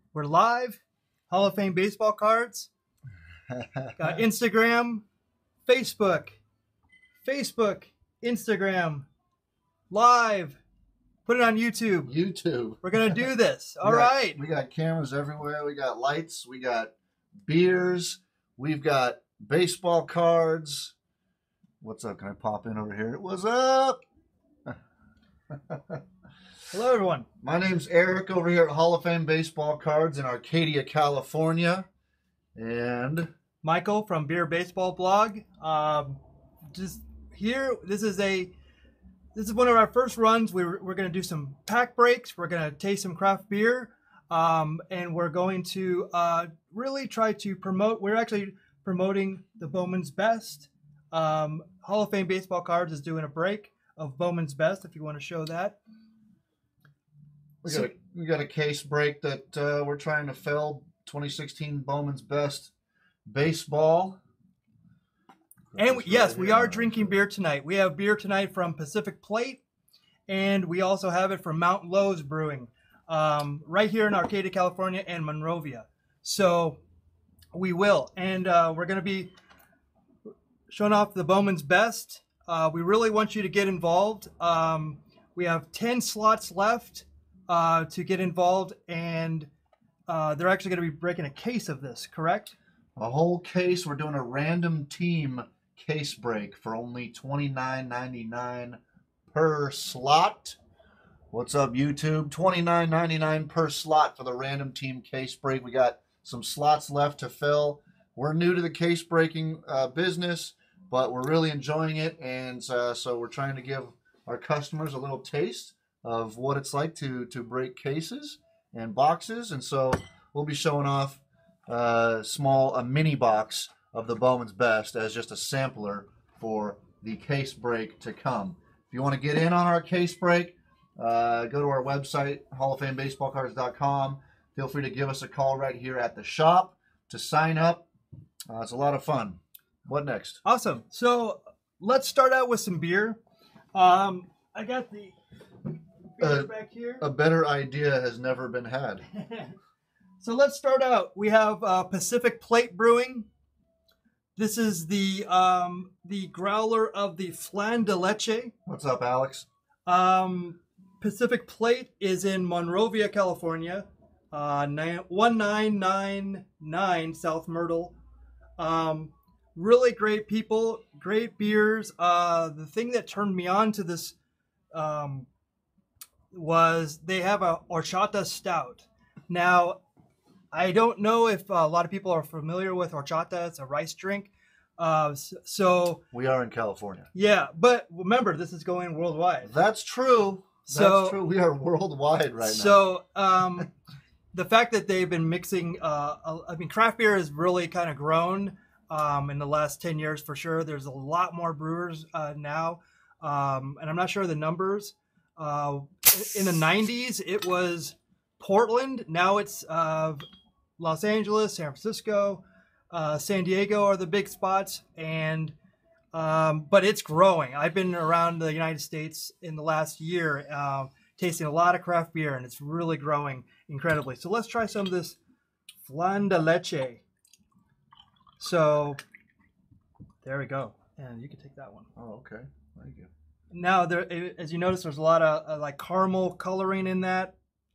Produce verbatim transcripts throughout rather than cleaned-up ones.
We're live. Hall of Fame baseball cards. Got Instagram, Facebook, Facebook, Instagram, live. Put it on YouTube. YouTube. We're going to do this. All we got, right. We got cameras everywhere. We got lights. We got beers. We've got baseball cards. What's up? Can I pop in over here? What's up? Hello, everyone. My name's Eric over here at Hall of Fame Baseball Cards in Arcadia, California. And Michael from Beer Baseball Blog. Um, just here, this is a this is one of our first runs. We're we're going to do some pack breaks. We're going to taste some craft beer, um, and we're going to uh, really try to promote. We're actually promoting the Bowman's Best. Um, Hall of Fame Baseball Cards is doing a break of Bowman's Best. If you want to show that, we got a, we got a case break that uh, we're trying to fill. twenty sixteen Bowman's Best Baseball. And we, yes, we are drinking beer tonight. We have beer tonight from Pacific Plate, and we also have it from Mount Lowe's Brewing, um, right here in Arcadia, California, and Monrovia. So we will, and uh, we're going to be showing off the Bowman's Best. Uh, we really want you to get involved. Um, we have ten slots left uh, to get involved, and uh, they're actually going to be breaking a case of this, correct? A whole case. We're doing a random team case break for only twenty-nine ninety-nine per slot. What's up, YouTube? twenty-nine ninety-nine per slot for the random team case break. We got some slots left to fill. We're new to the case breaking uh, business, but we're really enjoying it, and uh, so we're trying to give our customers a little taste of what it's like to to break cases and boxes, and so we'll be showing off a small a mini box of the Bowman's Best as just a sampler for the case break to come. If you want to get in on our case break, uh, go to our website, hall of fame baseball cards dot com. Feel free to give us a call right here at the shop to sign up. Uh, it's a lot of fun. What next? Awesome. So let's start out with some beer. Um, I got the beer Uh, back here. A better idea has never been had. So let's start out. We have uh, Pacific Plate Brewing. This is the um, the growler of the Flan de Leche. What's up, Alex? Um, Pacific Plate is in Monrovia, California, uh, one nine nine nine South Myrtle. Um, really great people, great beers. Uh, the thing that turned me on to this um, was they have a horchata stout. Now, I don't know if a lot of people are familiar with horchata. It's a rice drink. Uh, so we are in California. Yeah, but remember, this is going worldwide. That's true. That's so, true. We are worldwide right so, now. So um, the fact that they've been mixing, uh, I mean, craft beer has really kind of grown um, in the last ten years for sure. There's a lot more brewers uh, now, um, and I'm not sure the numbers. Uh, in the nineties, it was Portland. Now it's uh, Los Angeles, San Francisco, uh, San Diego are the big spots, and um, but it's growing. I've been around the United States in the last year, uh, tasting a lot of craft beer, and it's really growing incredibly. So let's try some of this Flan de Leche. So there we go, and you can take that one. Oh, okay. Thank you. Now, there, as you notice, there's a lot of uh, like caramel coloring in that.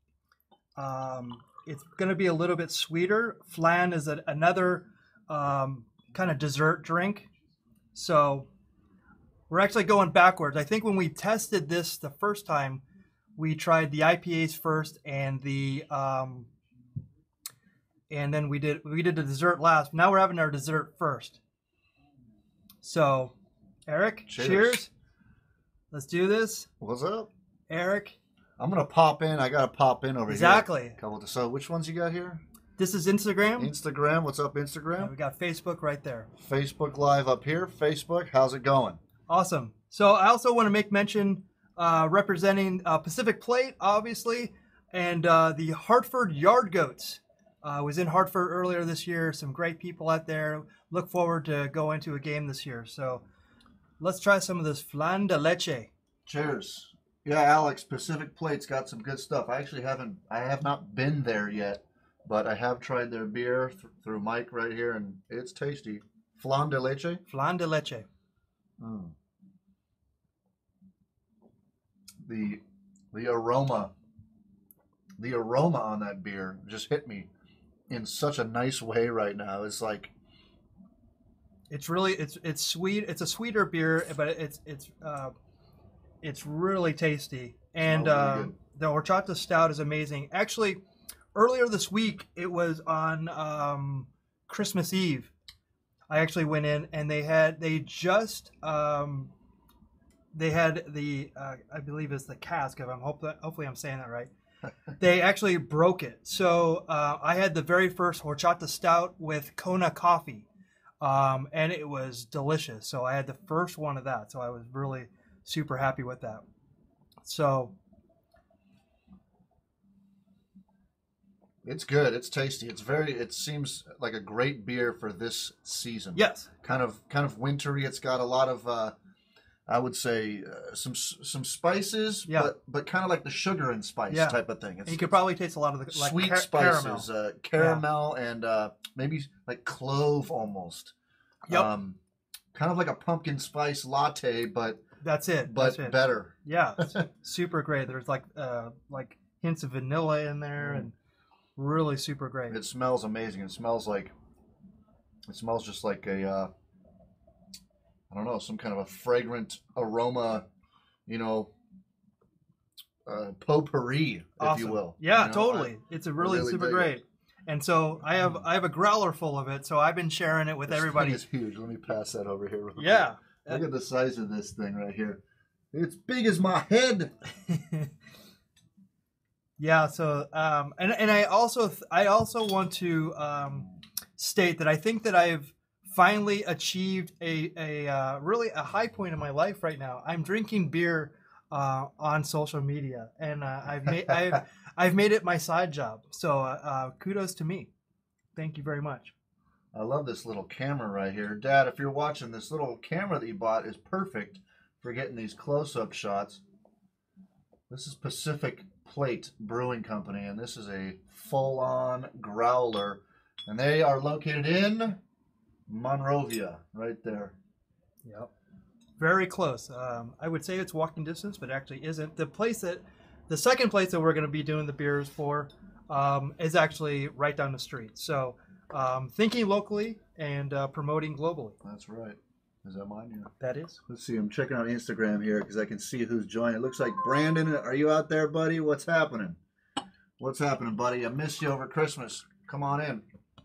Um, it's going to be a little bit sweeter. Flan is a, another um, kind of dessert drink. So we're actually going backwards. I think when we tested this the first time, we tried the I P As first and the um, and then we did we did the dessert last. Now we're having our dessert first. So, Eric, cheers. cheers. Let's do this. What's up, Eric? I'm gonna pop in. I gotta pop in over exactly. here. Exactly. Couple. So, which ones you got here? This is Instagram. Instagram. What's up, Instagram? And we got Facebook right there. Facebook Live up here. Facebook. How's it going? Awesome. So, I also want to make mention uh, representing uh, Pacific Plate, obviously, and uh, the Hartford Yard Goats. I uh, was in Hartford earlier this year. Some great people out there. Look forward to going to a game this year. So, let's try some of this Flan de Leche. Cheers. Yeah, Alex, Pacific Plate's got some good stuff. I actually haven't, I have not been there yet, but I have tried their beer th- through Mike right here, and it's tasty. Flan de Leche. Flan de Leche. Mm. The the aroma, the aroma on that beer just hit me in such a nice way right now. It's like It's really it's it's sweet. It's a sweeter beer, but it's it's uh, it's really tasty. And really uh, good. the horchata stout is amazing. Actually, earlier this week it was on um, Christmas Eve. I actually went in and they had they just um, they had the uh, I believe it's the cask. If I'm hope, hopefully I'm saying that right. They actually broke it. So uh, I had the very first horchata stout with Kona coffee. Um, and it was delicious. So I had the first one of that. So I was really super happy with that. So it's good. It's tasty. It's very. It seems like a great beer for this season. yes, Kind of, kind of wintry. It's got a lot of, uh, I would say, uh, some some spices, Yeah. but but kind of like the sugar and spice Yeah. type of thing. It's, and you could probably taste a lot of the like sweet car- spices, caramel. uh, caramel, and uh, maybe like clove almost. Yep, Um, kind of like a pumpkin spice latte, but that's it. but that's it. better. Yeah, it's super great. There's like uh, like hints of vanilla in there, Mm. and really super great. It smells amazing. It smells like it smells just like a uh, I don't know, some kind of a fragrant aroma, you know, uh, potpourri, if Awesome. you will. Yeah, You know, totally. it's a really, really super dig it. great. And so I have I have a growler full of it. So I've been sharing it with This everybody. thing is huge. Let me pass that over here. Real quick. Yeah. Look at the size of this thing right here. It's big as my head. Yeah, so um, and and I also I also want to um, state that I think that I've finally achieved a a uh, really a high point in my life right now. I'm drinking beer uh, on social media, and uh, I've made I've I've made it my side job. So uh, uh, kudos to me. Thank you very much. I love this little camera right here. Dad, if you're watching, this little camera that you bought is perfect for getting these close-up shots. This is Pacific Plate Brewing Company, and this is a full-on growler. And they are located in Monrovia, right there. Yep. Very close. Um, I would say it's walking distance, but actually isn't. The place that, the second place that we're going to be doing the beers for um, is actually right down the street. So um, thinking locally and uh, promoting globally. That's right. Is that mine? Yeah. That is. Let's see. I'm checking out Instagram here because I can see who's joined. It looks like Brandon. Are you out there, buddy? What's happening? What's happening, buddy? I missed you over Christmas. Come on in.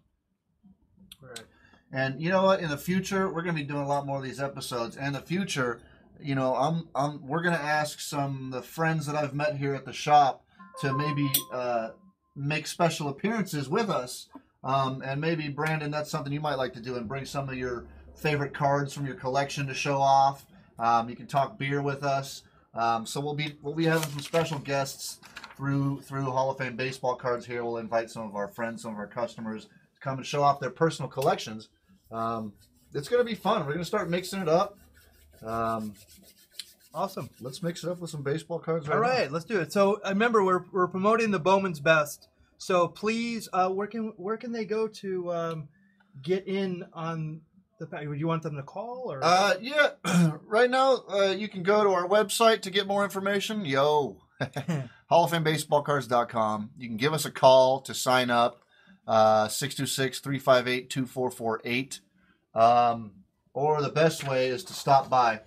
All right. And you know what? In the future, we're going to be doing a lot more of these episodes. And in the future, you know, I'm, I'm, we're going to ask some of the friends that I've met here at the shop to maybe uh, make special appearances with us. Um, and maybe, Brandon, that's something you might like to do and bring some of your favorite cards from your collection to show off. Um, you can talk beer with us. Um, so we'll be we'll be having some special guests through through Hall of Fame baseball cards here. We'll invite some of our friends, some of our customers to come and show off their personal collections. Um, it's going to be fun. We're going to start mixing it up. Um, Awesome. let's mix it up with some baseball cards. Right All right, now. let's do it. So remember, we're we're promoting the Bowman's Best. So please, uh, where can where can they go to um, get in on the pack? Would you want them to call or? Uh, yeah. Right now, uh, you can go to our website to get more information. Yo, Hall of Fame Baseball Cards dot com. You can give us a call to sign up. Uh, six two six, three five eight, two four four eight. Um, or the best way is to stop by.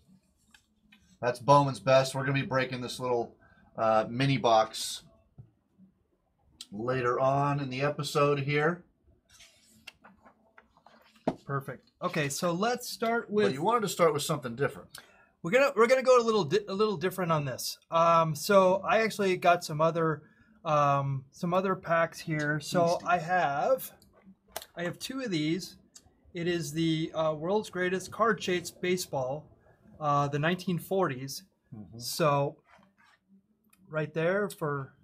That's Bowman's Best. We're going to be breaking this little uh, mini box later on in the episode here. Perfect. Okay, so let's start But with. you wanted to start with something different. We're gonna we're gonna go a little di- a little different on this. Um, so I actually got some other um, some other packs here. So I have I have two of these. It is the uh, world's greatest card chase baseball, uh, the nineteen forties. Mm-hmm. So right there for.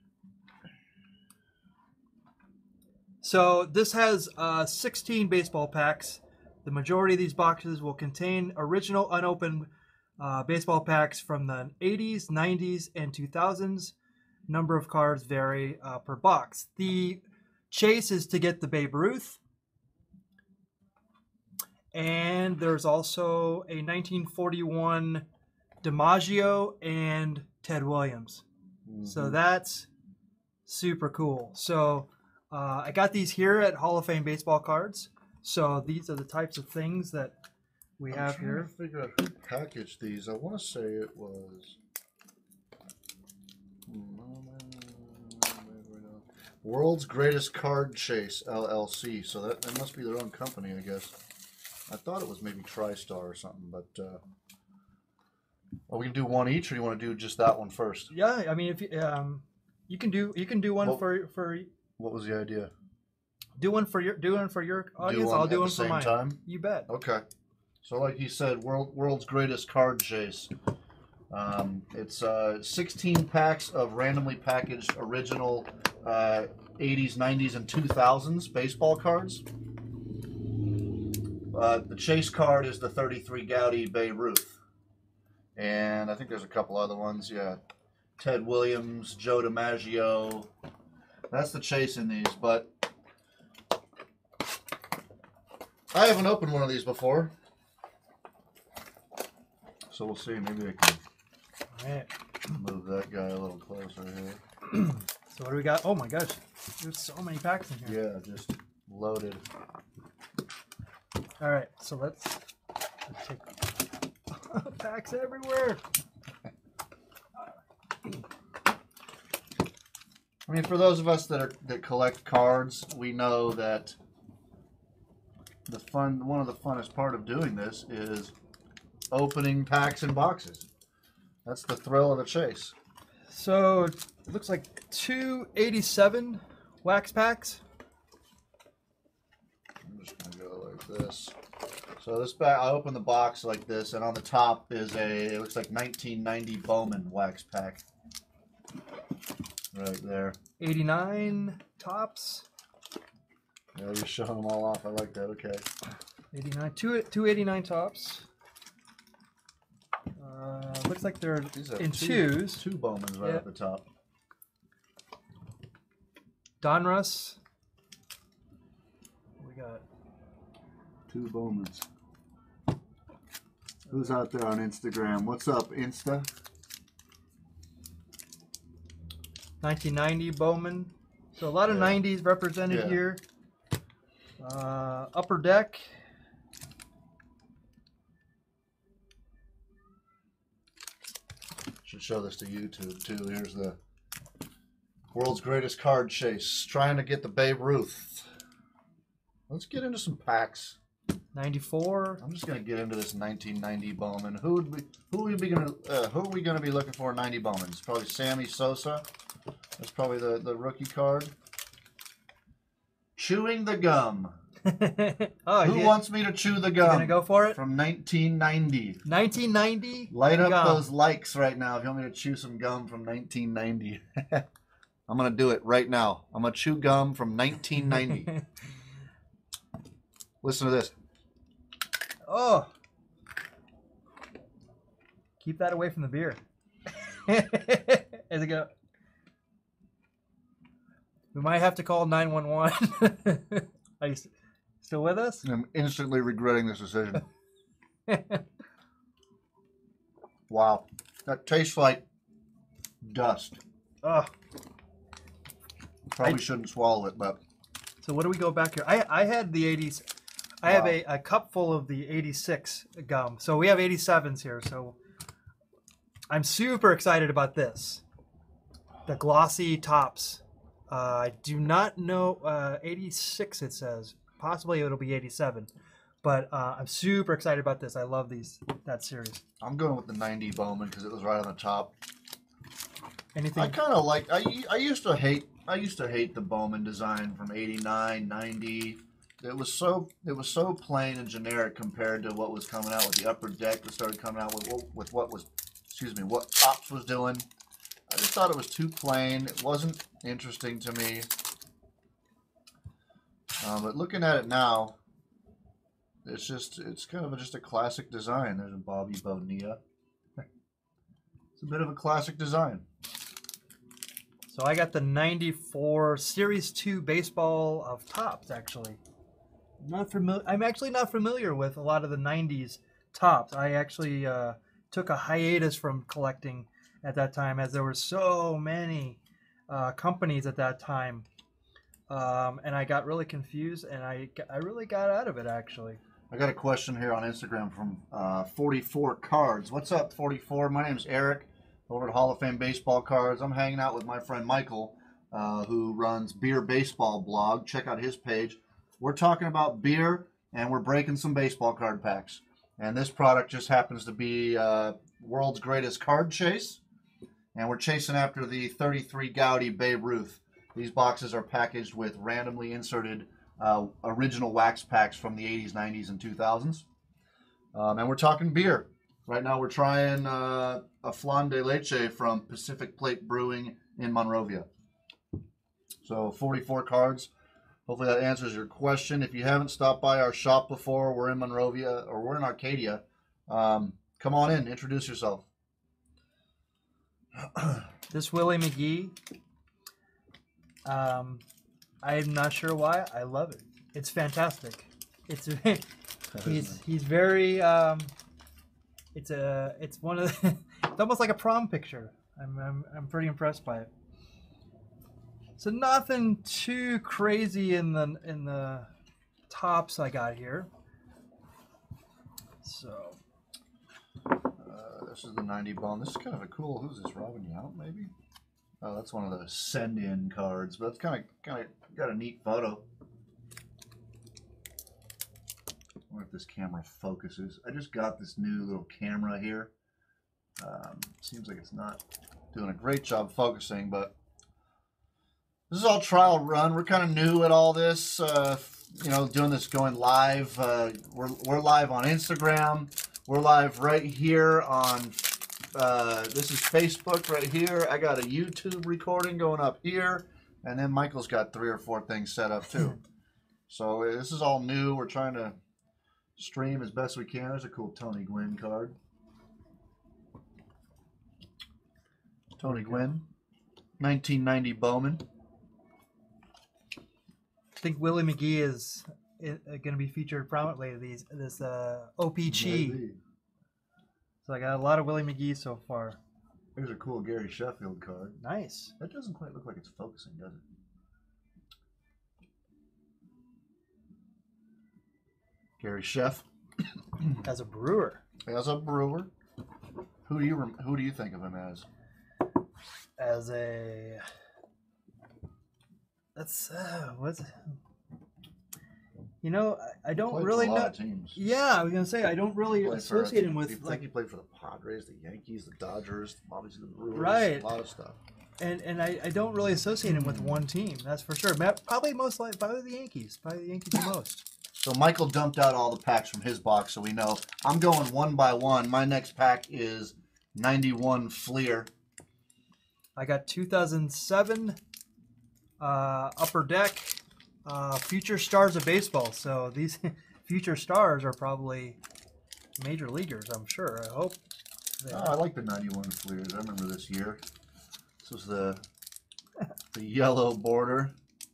So this has uh, sixteen baseball packs. The majority of these boxes will contain original unopened uh, baseball packs from the eighties, nineties, and two thousands. Number of cards vary uh, per box. The chase is to get the Babe Ruth. And there's also a nineteen forty-one DiMaggio and Ted Williams. Mm-hmm. So that's super cool. So uh, I got these here at Hall of Fame Baseball Cards. So these are the types of things that we I'm have trying here. To figure out who packaged these. I want to say it was World's Greatest Card Chase L L C. So that, that must be their own company, I guess. I thought it was maybe TriStar or something, but uh, are we gonna do one each, or do you want to do just that one first? Yeah, I mean, if you um, you can do you can do one what, for for. What was the idea? Do one for your do one for your audience. Do one I'll do at one the for same mine. time? You bet. Okay. So, like you said, world world's greatest card chase. Um, it's uh, sixteen packs of randomly packaged original uh, eighties, nineties, and two thousands baseball cards. Uh, the chase card is the thirty-three Gaudy Babe Ruth. And I think there's a couple other ones. Yeah. Ted Williams, Joe DiMaggio. That's the chase in these. But I haven't opened one of these before. So we'll see. Maybe I can All right. move that guy a little closer here. So what do we got? Oh my gosh. There's so many packs in here. Yeah, just loaded. All right, so let's, let's take packs everywhere. I mean, for those of us that are that collect cards, we know that the fun, one of the funnest part of doing this is opening packs and boxes. That's the thrill of the chase. So it looks like two eighty-seven wax packs. I'm just gonna go like this. So this back, I open the box like this, and on the top is a, it looks like nineteen ninety Bowman wax pack. Right there. eighty-nine tops. Yeah, you're showing them all off. I like that. Okay. eighty-nine, two, two eighty-nine tops. Uh, looks like they're in two, twos. Two Bowmans right yep. at the top. Donruss. We got two Bowmans. Who's out there on Instagram? What's up, Insta? nineteen ninety Bowman. So a lot of yeah. nineties represented yeah. here. Uh, upper Deck. Should show this to YouTube too. Here's the World's Greatest Card Chase. Trying to get the Babe Ruth. Let's get into some packs. ninety-four. I'm just gonna get into this nineteen ninety Bowman. Who would we? Who would we gonna? Uh, who are we gonna be looking for? In ninety Bowmans. Probably Sammy Sosa. That's probably the the rookie card. Chewing the Gum. oh, Who yeah. wants me to chew the gum? Gonna go for it. From nineteen ninety. nineteen ninety. Light up gum. those likes right now if you want me to chew some gum from nineteen ninety. I'm gonna do it right now. I'm gonna chew gum from nineteen ninety. Listen to this. Oh. Keep that away from the beer. As it go. We might have to call nine one one. Are you still with us? I'm instantly regretting this decision. Wow. That tastes like dust. Oh. Probably I, shouldn't swallow it, but. So what do we go back here? I, I had the eighties. I wow. have a, a cup full of the eighty-six gum. So we have eighty-sevens here. So I'm super excited about this. The glossy tops. Uh, I do not know. Uh, eighty-six it says. Possibly it'll be eighty-seven. But uh, I'm super excited about this. I love these that series. I'm going with the ninety Bowman because it was right on the top. Anything? I kind of like. I I used to hate. I used to hate the Bowman design from eighty-nine, ninety. It was so it was so plain and generic compared to what was coming out with the Upper Deck that started coming out with with what was, excuse me, what Topps was doing. I just thought it was too plain. It wasn't interesting to me. Um, but looking at it now, it's just it's kind of a, just a classic design. There's a Bobby Bonilla. It's a bit of a classic design. So I got the ninety-four Series two baseball of Topps, actually. Not familiar. I'm actually not familiar with a lot of the nineties Topps. I actually uh, took a hiatus from collecting at that time, as there were so many uh, companies at that time. Um, and I got really confused, and I, I really got out of it, actually. I got a question here on Instagram from uh, forty-four Cards. What's up, forty-four? My name's Erik, over at Hall of Fame Baseball Cards. I'm hanging out with my friend Michael, uh, who runs Beer Baseball Blog. Check out his page. We're talking about beer, and we're breaking some baseball card packs. And this product just happens to be uh, World's Greatest Card Chase. And we're chasing after the thirty-three Gaudy Babe Ruth. These boxes are packaged with randomly inserted uh, original wax packs from the eighties, nineties, and two thousands. Um, and we're talking beer. Right now we're trying uh, a Flan de Leche from Pacific Plate Brewing in Monrovia. So forty-four cards. Hopefully that answers your question. If you haven't stopped by our shop before, we're in Monrovia, or we're in Arcadia. Um, come on in, introduce yourself. This Willie McGee, um, I'm not sure why. I love it. It's fantastic. It's he's he's very. Um, it's a it's one of the, it's almost like a prom picture. I'm I'm I'm pretty impressed by it. So nothing too crazy in the in the Topps I got here. So. This is the ninety bone. This is kind of a cool. Who's this? Robin Yount, maybe? Oh, that's one of those send-in cards. But it's kind of kind of got a neat photo. I wonder if this camera focuses. I just got this new little camera here. Um, seems like it's not doing a great job focusing, but this is all trial run. We're kind of new at all this. Uh, you know, doing this going live. Uh, we're we're live on Instagram. We're live right here on, uh, this is Facebook right here. I got a YouTube recording going up here. And then Michael's got three or four things set up too. So this is all new. We're trying to stream as best we can. There's a cool Tony Gwynn card. Tony Gwynn, nineteen ninety Bowman. I think Willie McGee is going to be featured prominently. These this uh, O P G. Maybe. So I got a lot of Willie McGee so far. Here's a cool Gary Sheffield card. Nice. That doesn't quite look like it's focusing, does it? Gary Sheff. As a brewer. As a brewer. Who do you who do you think of him as? As a that's uh, what's you know I, I don't really know. Yeah, I was gonna say I don't really associate him with. You think like he played for the Padres, the Yankees, the Dodgers, obviously the Brewers, right? A lot of stuff. And and I, I don't really associate him with one team. That's for sure. Probably most like probably the Yankees. Probably the Yankees the most. So Michael dumped out all the packs from his box, so we know. I'm going one by one. My next pack is ninety-one Fleer. I got two thousand seven uh, Upper Deck uh, Future Stars of Baseball. So these future stars are probably major leaguers, I'm sure. I hope. Oh, I like the ninety-one Fleers. I remember this year. This was the the yellow border.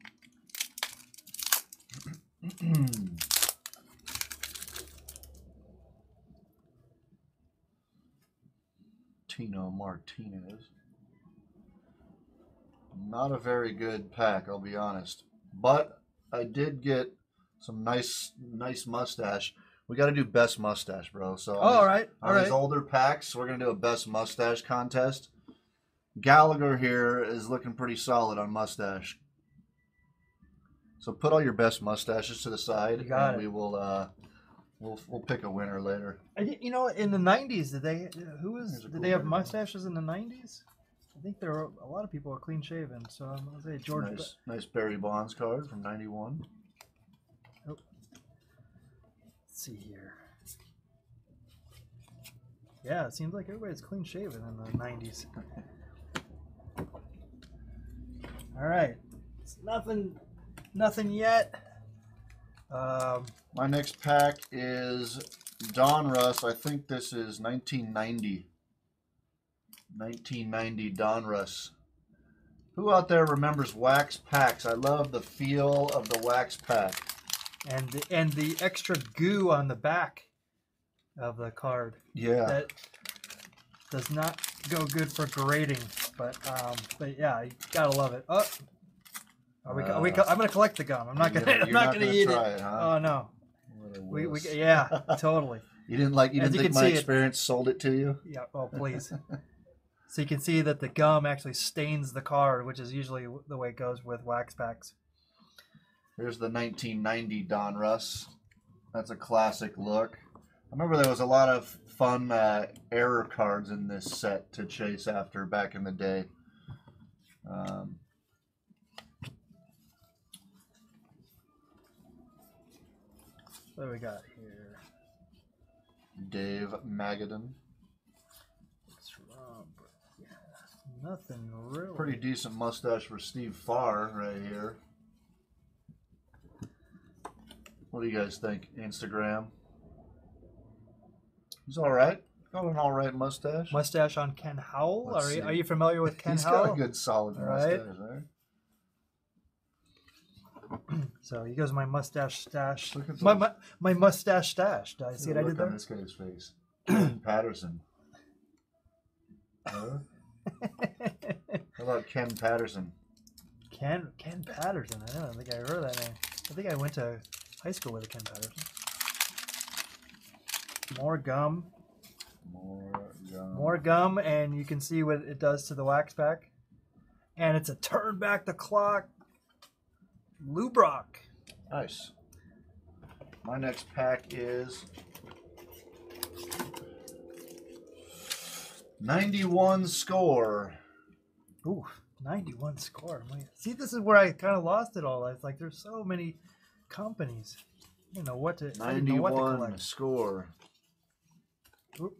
Tino Martinez. Not a very good pack, I'll be honest. But I did get some nice nice mustache. We got to do best mustache, bro. So oh, all right, all on right. these older packs, we're going to do a best mustache contest. Gallagher here is looking pretty solid on mustache. So put all your best mustaches to the side, you got and it. we will uh, we'll we'll pick a winner later. I, you know, in the nineties, did they who was did cool they have mustaches in the nineties? I think there were a lot of people are clean shaven. So I'm gonna say George. Nice, nice Barry Bonds card from ninety-one. Oh. Let's see here. Yeah, it seems like everybody's clean shaven in the nineties. All right, it's nothing, nothing yet. Um, My next pack is Donruss. I think this is nineteen ninety. nineteen ninety Donruss Who out there remembers wax packs? I love the feel of the wax pack. And the, and the extra goo on the back of the card. Yeah. That does not go good for grading, but um, but yeah, you gotta love it. Oh, are we, Uh, are we, I'm gonna collect the gum. I'm not gonna. You're I'm not, not gonna, gonna eat try it. it, huh? Oh no. We, we yeah, totally. You didn't like. You As didn't you think can my see it- experience sold it to you? Yeah. Oh please. So you can see that the gum actually stains the card, which is usually the way it goes with wax packs. Here's the nineteen ninety Donruss. That's a classic look. I remember there was a lot of fun uh, error cards in this set to chase after back in the day. Um, What do we got here? Dave Magadan. It's from, yeah, nothing really. Pretty decent mustache for Steve Farr right here. What do you guys think? Instagram? He's all right. Got an all right mustache. Mustache on Ken Howell. Let's Are you, see. are you familiar with Ken He's Howell? got a good solid Right. mustache, right? So he goes my mustache stash. Look at My, those. my my mustache stash. Did I see what I Look did on there? this guy's face. Ken Patterson. Huh? How about Ken Patterson? Ken Ken Patterson. I don't think I heard that name. I think I went to high school with a Ken Patterson. More gum. More gum. More gum, and you can see what it does to the wax pack. And it's a turn back the clock. Lubrock. Nice. My next pack is ninety-one score. Ooh, ninety-one score. My- See, this is where I kind of lost it all. It's like there's so many companies. I didn't know what to, I didn't know what to ninety-one collect. score. Oop.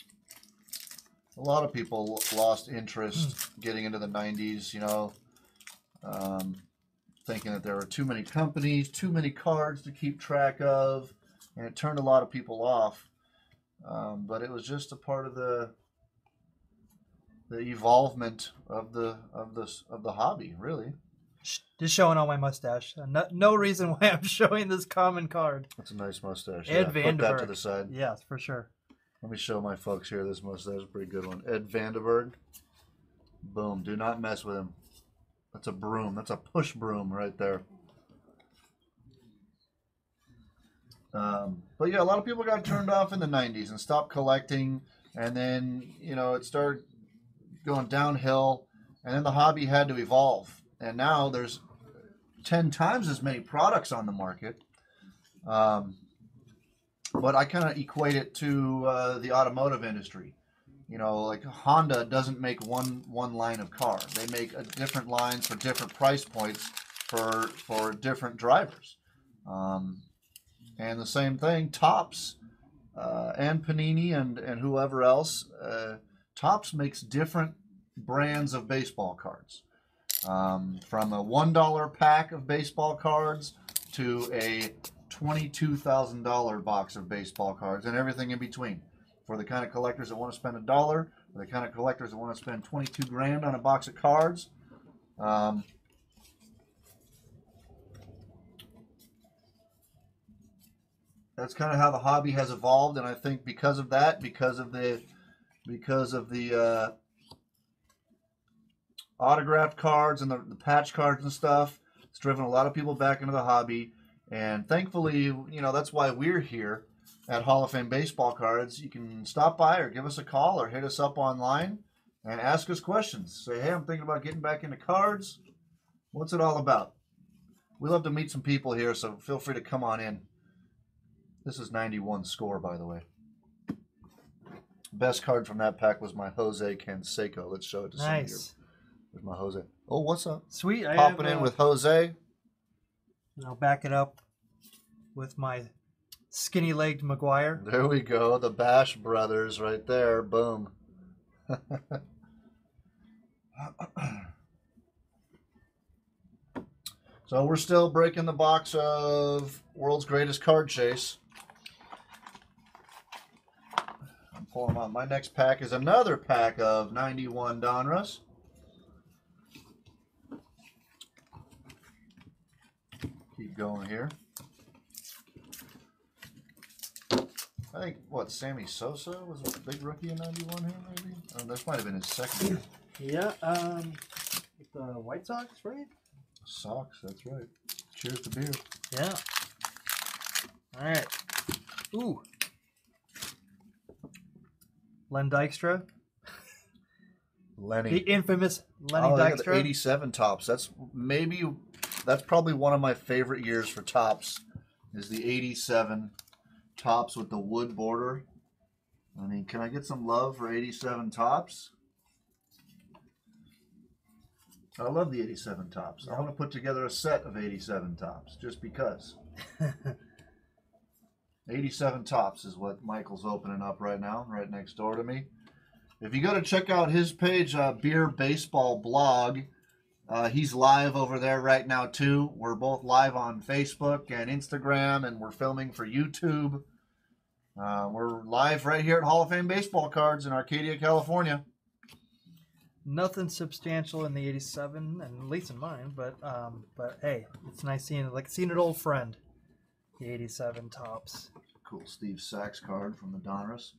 A lot of people lost interest getting into the nineties, you know, um, thinking that there were too many companies, too many cards to keep track of, and it turned a lot of people off. Um, but it was just a part of the the evolvement of the of the of the hobby, really. Just showing all my mustache. Uh, No, no reason why I'm showing this common card. That's a nice mustache. Ed yeah, put that to Vandenberg. the side. Yes, for sure. Let me show my folks here. This mustache is a pretty good one. Ed Vandenberg. Boom. Do not mess with him. That's a broom. That's a push broom right there. Um, but yeah, a lot of people got turned off in the nineties and stopped collecting. And then, you know, it started going downhill. And then the hobby had to evolve. And now there's ten times as many products on the market. Um, but I kind of equate it to uh, the automotive industry. You know, like Honda doesn't make one one line of car. They make a different lines for different price points for for different drivers. Um, and the same thing, Topps uh, and Panini and and whoever else, uh, Topps makes different brands of baseball cards. Um, from a one dollar pack of baseball cards to a twenty-two thousand dollar box of baseball cards and everything in between. For the kind of collectors that want to spend a dollar, for the kind of collectors that want to spend twenty-two grand on a box of cards. Um, that's kind of how the hobby has evolved, and I think because of that, because of the, because of the uh, autographed cards and the, the patch cards and stuff, it's driven a lot of people back into the hobby. And thankfully, you know, that's why we're here at Hall of Fame Baseball Cards. You can stop by or give us a call or hit us up online and ask us questions. Say, hey, I'm thinking about getting back into cards. What's it all about? We love to meet some people here, so feel free to come on in. This is ninety-one score, by the way. Best card from that pack was my Jose Canseco. Let's show it to some of you. Nice. There's my Jose. Oh, what's up? Sweet. I Popping have, in uh, with Jose. and I'll back it up with my skinny-legged McGuire. There we go. The Bash Brothers right there. Boom. So we're still breaking the box of World's Greatest Card Chase. I'm pulling them out. My next pack is another pack of ninety-one Donruss. Keep going here. I think, what, Sammy Sosa was a big rookie in ninety-one here, maybe? Oh, this might have been his second year. Yeah, um, with the White Sox, right? Sox, that's right. Cheers to beer. Yeah. All right. Ooh. Len Dykstra. Lenny. The infamous Lenny oh, look at Dykstra. the eighty-seven tops. That's maybe, that's probably one of my favorite years for tops, is the eighty-seven tops with the wood border. I mean, can I get some love for eighty-seven tops? I love the eighty-seven tops. I want to put together a set of eighty-seven tops just because. eighty-seven tops is what Michael's opening up right now, right next door to me. If you go to check out his page, uh, Beer Baseball Blog, uh, he's live over there right now too. We're both live on Facebook and Instagram, and we're filming for YouTube. Uh, we're live right here at Hall of Fame Baseball Cards in Arcadia, California. Nothing substantial in the eighty-seven, and at least in mine, but um, but hey, it's nice seeing it, like seeing an old friend. The eighty-seven tops. Cool Steve Sachs card from the Donruss.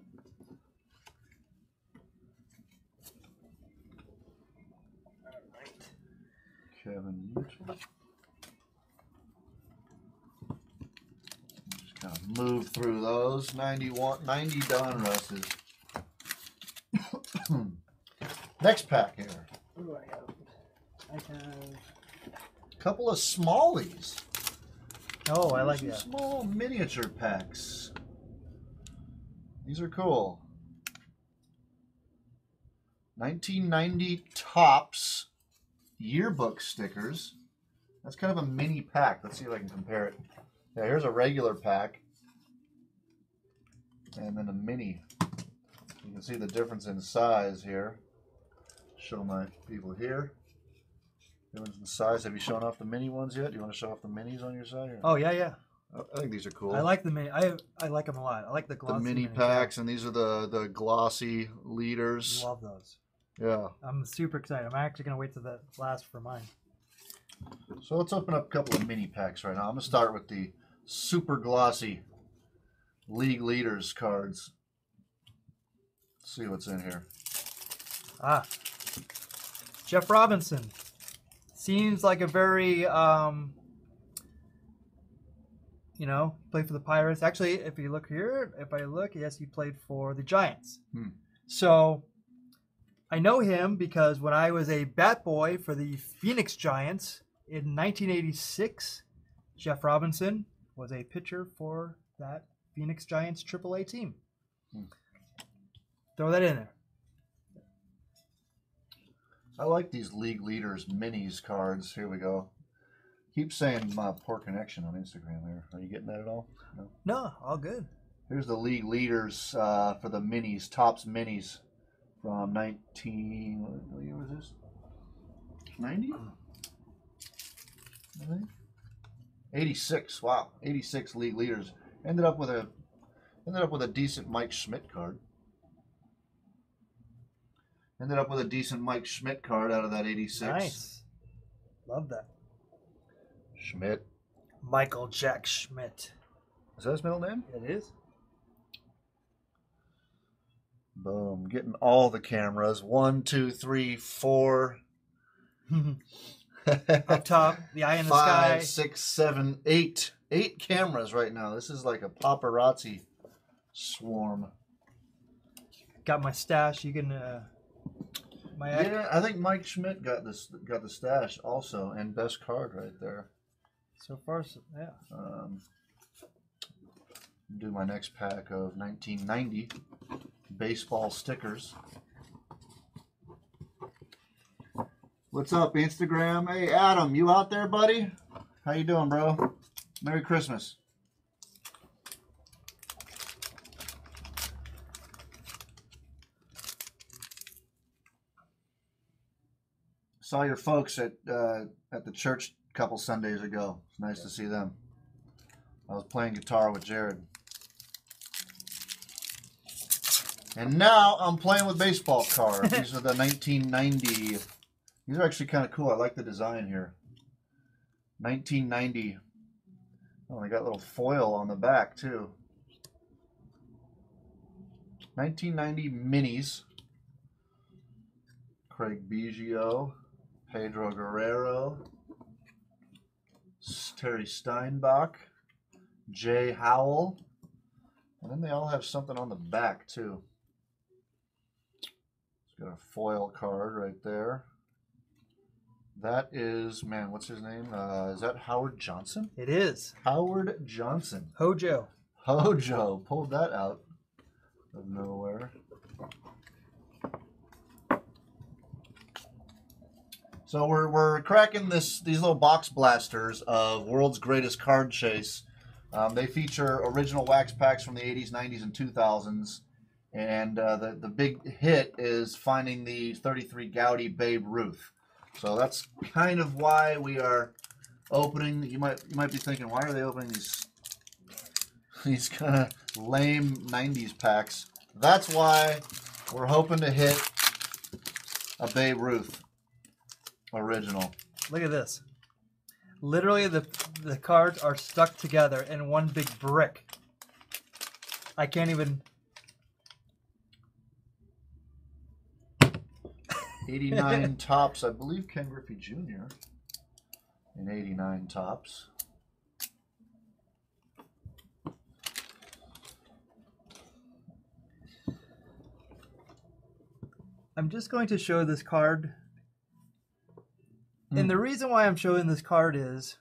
Kevin Mitchell. Just kind of move through those. ninety-one, ninety Donrusses. Next pack here. What do I have? I have A couple of smallies. Oh, I like Some that. small miniature packs. These are cool. nineteen ninety Topps yearbook stickers. That's kind of a mini pack. Let's see if I can compare it. Yeah, here's a regular pack. And then a mini. You can see the difference in size here. Show my people here. Difference in size. Have you shown off the mini ones yet? Do you want to show off the minis on your side? Or? Oh yeah, yeah. I think these are cool. I like the mini. I I like them a lot. I like the glossy the mini minis. packs, and these are the the glossy leaders. Love those. Yeah. I'm super excited. I'm actually gonna wait till the last for mine. So let's open up a couple of mini packs right now. I'm gonna start with the super glossy league leaders cards. Let's see what's in here. Ah, Jeff Robinson. Seems like a very, um, you know, played for the Pirates. Actually, if you look here, if I look, yes, he played for the Giants. Hmm. So I know him because when I was a bat boy for the Phoenix Giants in nineteen eighty-six, Jeff Robinson was a pitcher for that Phoenix Giants triple A team. Hmm. Throw that in there. I like these league leaders minis cards. Here we go. Keep saying my poor connection on Instagram there. Are you getting that at all? No. No, all good. Here's the league leaders uh, for the minis, Topps minis from nineteen. What year was this? ninety? I think. eighty-six. Wow, eighty-six league leaders. Ended up with a ended up with a decent Mike Schmidt card. Ended up with a decent Mike Schmidt card out of that eighty-six. Nice. Love that. Schmidt. Michael Jack Schmidt. Is that his middle name? It is. Boom. Getting all the cameras. One, two, three, four. Up top, the eye in the Five, sky. six, seven, eight. Eight cameras right now. This is like a paparazzi swarm. Got my stash. You can... Uh, my Yeah, I think Mike Schmidt got this got the stash also, and best card right there. So far, so, yeah. Um, do my next pack of nineteen ninety baseball stickers. What's up, Instagram? Hey, Adam, you out there, buddy? How you doing, bro? Merry Christmas. Saw your folks at uh, at the church a couple Sundays ago. It's nice to see them. I was playing guitar with Jared. And now I'm playing with baseball cards. These are the nineteen ninety. These are actually kind of cool. I like the design here. nineteen ninety. Oh, they got a little foil on the back, too. nineteen ninety minis. Craig Biggio, Pedro Guerrero, Terry Steinbach, Jay Howell. And then they all have something on the back, too. It's got a foil card right there. That is, man, what's his name? Uh, is that Howard Johnson? It is. Howard Johnson. Hojo. Hojo. Pulled that out of nowhere. So we're, we're cracking this these little box blasters of World's Greatest Card Chase. Um, they feature original wax packs from the eighties, nineties, and two thousands. And uh, the, the big hit is finding the thirty-three Gaudy Babe Ruth. So that's kind of why we are opening. You might you might be thinking, why are they opening these these kind of lame nineties packs? That's why we're hoping to hit a Babe Ruth original. Look at this. Literally, the the cards are stuck together in one big brick. I can't even. eighty-nine tops, I believe Ken Griffey Junior in eighty-nine tops. I'm just going to show this card. Mm. And the reason why I'm showing this card is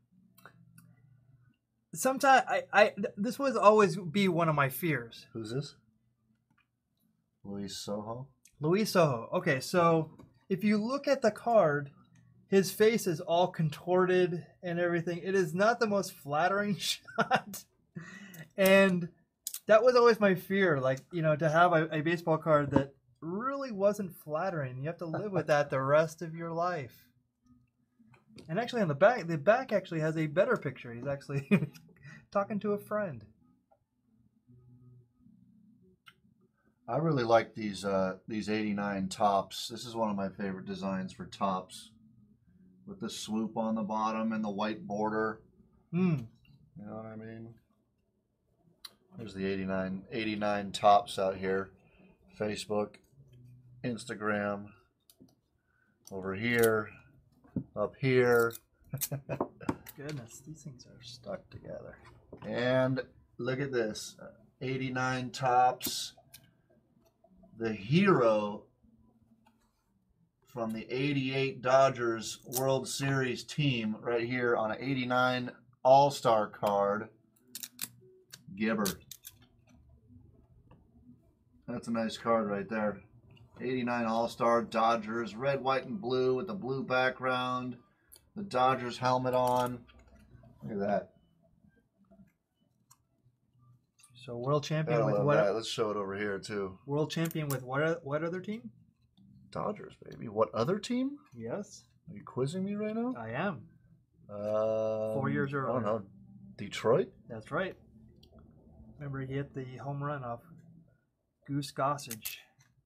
sometimes I, I this was always be one of my fears. Who's this? Luis Soho? Luis Soho. Okay, so if you look at the card, his face is all contorted and everything. It is not the most flattering shot. And that was always my fear, like, you know, to have a, a baseball card that really wasn't flattering. You have to live with that the rest of your life. And actually on the back, the back actually has a better picture. He's actually talking to a friend. I really like these uh, these eighty-nine tops. This is one of my favorite designs for tops, with the swoop on the bottom and the white border. Mm. You know what I mean? There's the eighty-nine, eighty-nine tops out here. Facebook, Instagram, over here, up here. Goodness, these things are stuck together. And look at this, eighty-nine tops. The hero from the eighty-eight Dodgers World Series team right here on an eighty-nine All-Star card, Gibber. That's a nice card right there. eighty-nine All-Star Dodgers, red, white, and blue with the blue background. The Dodgers helmet on. Look at that. So world champion I with love what? that. Let's show it over here too. World champion with what? What other team? Dodgers, baby. What other team? Yes, Are you quizzing me right now? I am. Uh, Four years earlier. I don't know. Detroit? That's right. Remember, he hit the home run off Goose Gossage.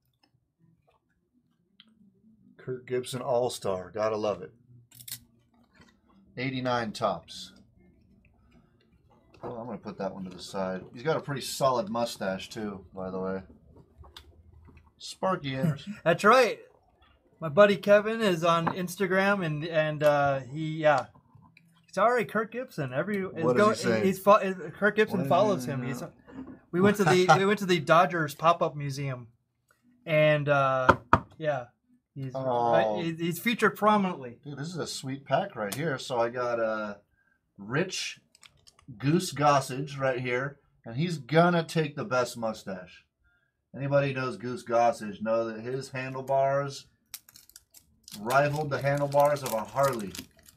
Kirk Gibson All-Star. Gotta love it. eighty-nine tops. Oh, I'm going to put that one to the side. He's got a pretty solid mustache, too, by the way. Sparky Anderson. That's right. My buddy Kevin is on Instagram, and and uh, he, yeah. Sorry, Kirk Gibson. Every What go, does he say? He's fo- Kirk Gibson What? follows him. He's, we went to the we went to the Dodgers pop-up museum, and uh, yeah, he's Oh. right, he's he's featured prominently. Dude, this is a sweet pack right here. So I got uh, Rich Goose Gossage right here, and he's gonna take the best mustache. Anybody who knows Goose Gossage know that his handlebars rivaled the handlebars of a Harley.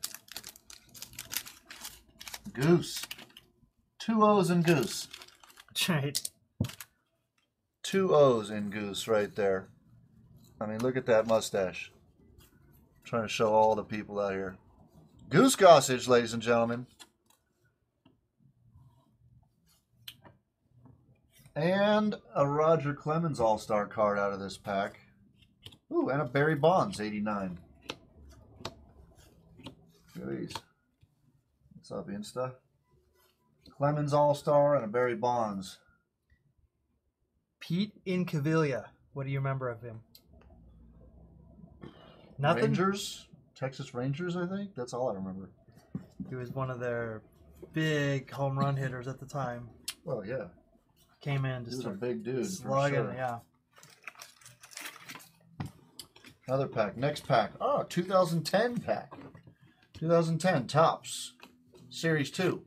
Goose. Two O's in Goose. That's right. Two O's in Goose right there. I mean, look at that mustache. I'm trying to show all the people out here. Goose Gossage, ladies and gentlemen. And a Roger Clemens All-Star card out of this pack. Ooh, and a Barry Bonds, eighty-nine. Look at these. What's up, Insta? Clemens All-Star and a Barry Bonds. Pete Incaviglia. What do you remember of him? Nothing? Rangers? Texas Rangers, I think. That's all I remember. He was one of their big home run hitters at the time. Well, yeah. Came in He just was a big dude. slugging, for sure. yeah. Another pack. Next pack. Oh, two thousand ten pack. two thousand ten Topps. Series two.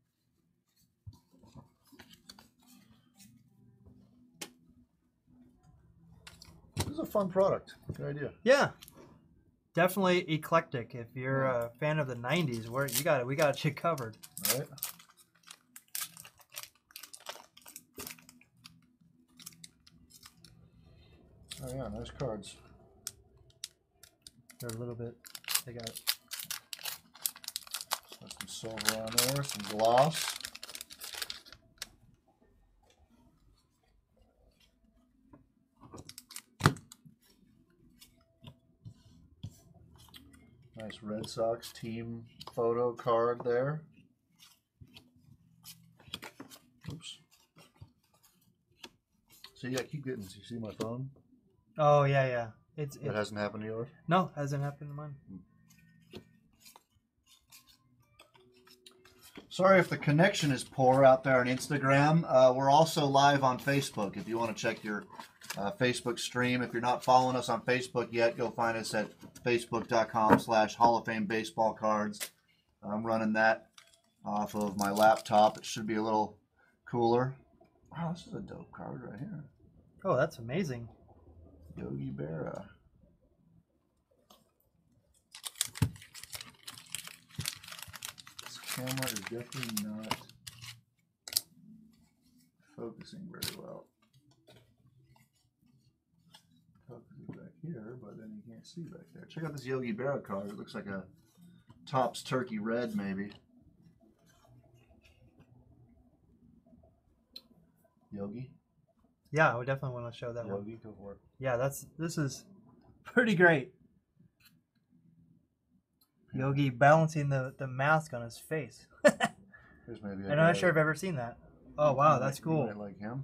This is a fun product. Good idea. Yeah. Definitely eclectic. If you're a fan of the nineties, where you got it, we got you covered. All right. Oh yeah, nice cards. They're a little bit. They got Got some silver on there, some gloss. Nice Red Sox team photo card there. Oops. See, I keep getting. You see my phone? Oh yeah, yeah. It's That it, hasn't happened to yours? no, hasn't happened to mine. Sorry if the connection is poor out there on Instagram. Uh, we're also live on Facebook. If you want to check your uh, Facebook stream, if you're not following us on Facebook yet, go find us at facebook.com slash Hall of Fame Baseball Cards. I'm running that off of my laptop. It should be a little cooler. Wow, this is a dope card right here. Oh, that's amazing. Yogi Berra. This camera is definitely not focusing very well. Focuses back here, but then you can't see back there. Check out this Yogi Berra card. It looks like a Topps Turkey Red, maybe. Yogi? Yeah, I would definitely want to show that one. Yogi, go for it. Yeah, that's this is pretty great. Yogi balancing the, the mask on his face. Here's maybe a I'm not guy- sure I've ever seen that. Oh wow, you that's might- you cool. might like him.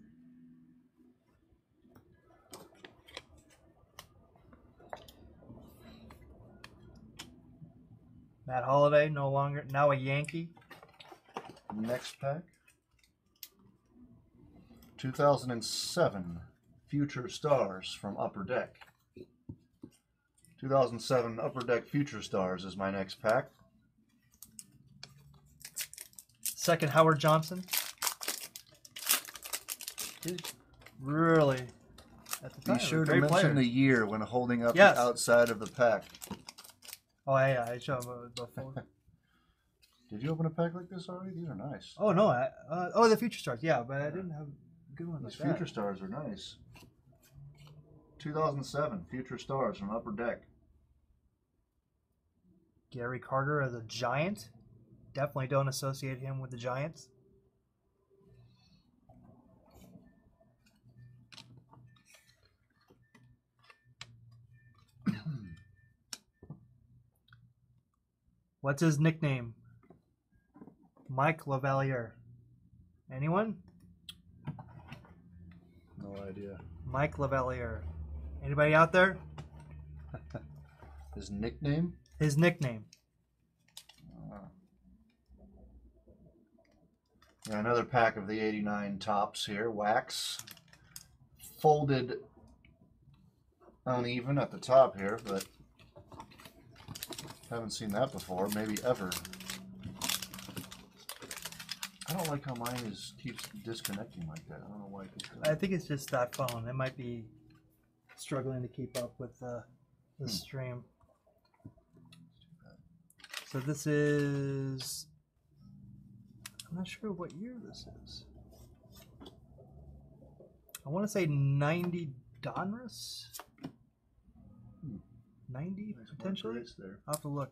Matt Holliday, no longer now a Yankee. Next pack. two thousand seven Future Stars from Upper Deck. two thousand seven Upper Deck Future Stars is my next pack. Second Howard Johnson. He's really at the time. Be sure a to great mention player. the year when holding up Yes. the outside of the pack. Oh yeah, I show him before. Did you open a pack like this already? These are nice. Oh no, I, uh, oh the Future Stars, yeah, but I didn't have a good one like These Future that. Stars are nice. two thousand seven Future Stars from Upper Deck. Gary Carter as a Giant. Definitely don't associate him with the Giants. What's his nickname? Mike Lavalier. Anyone? No idea. Mike Lavalier. Anybody out there? His nickname? His nickname. Yeah, another pack of the eighty-nine Topps here. Wax. Folded uneven at the top here, but haven't seen that before. Maybe ever. I don't like how mine is keeps disconnecting like that. I don't know why it keeps doing I that. think it's just that phone. It might be struggling to keep up with uh, the Hmm. stream. So this is... I'm not sure what year this is. I want to say ninety Donruss? Hmm. ninety, Nice potentially? Mark Grace there. I'll have to look.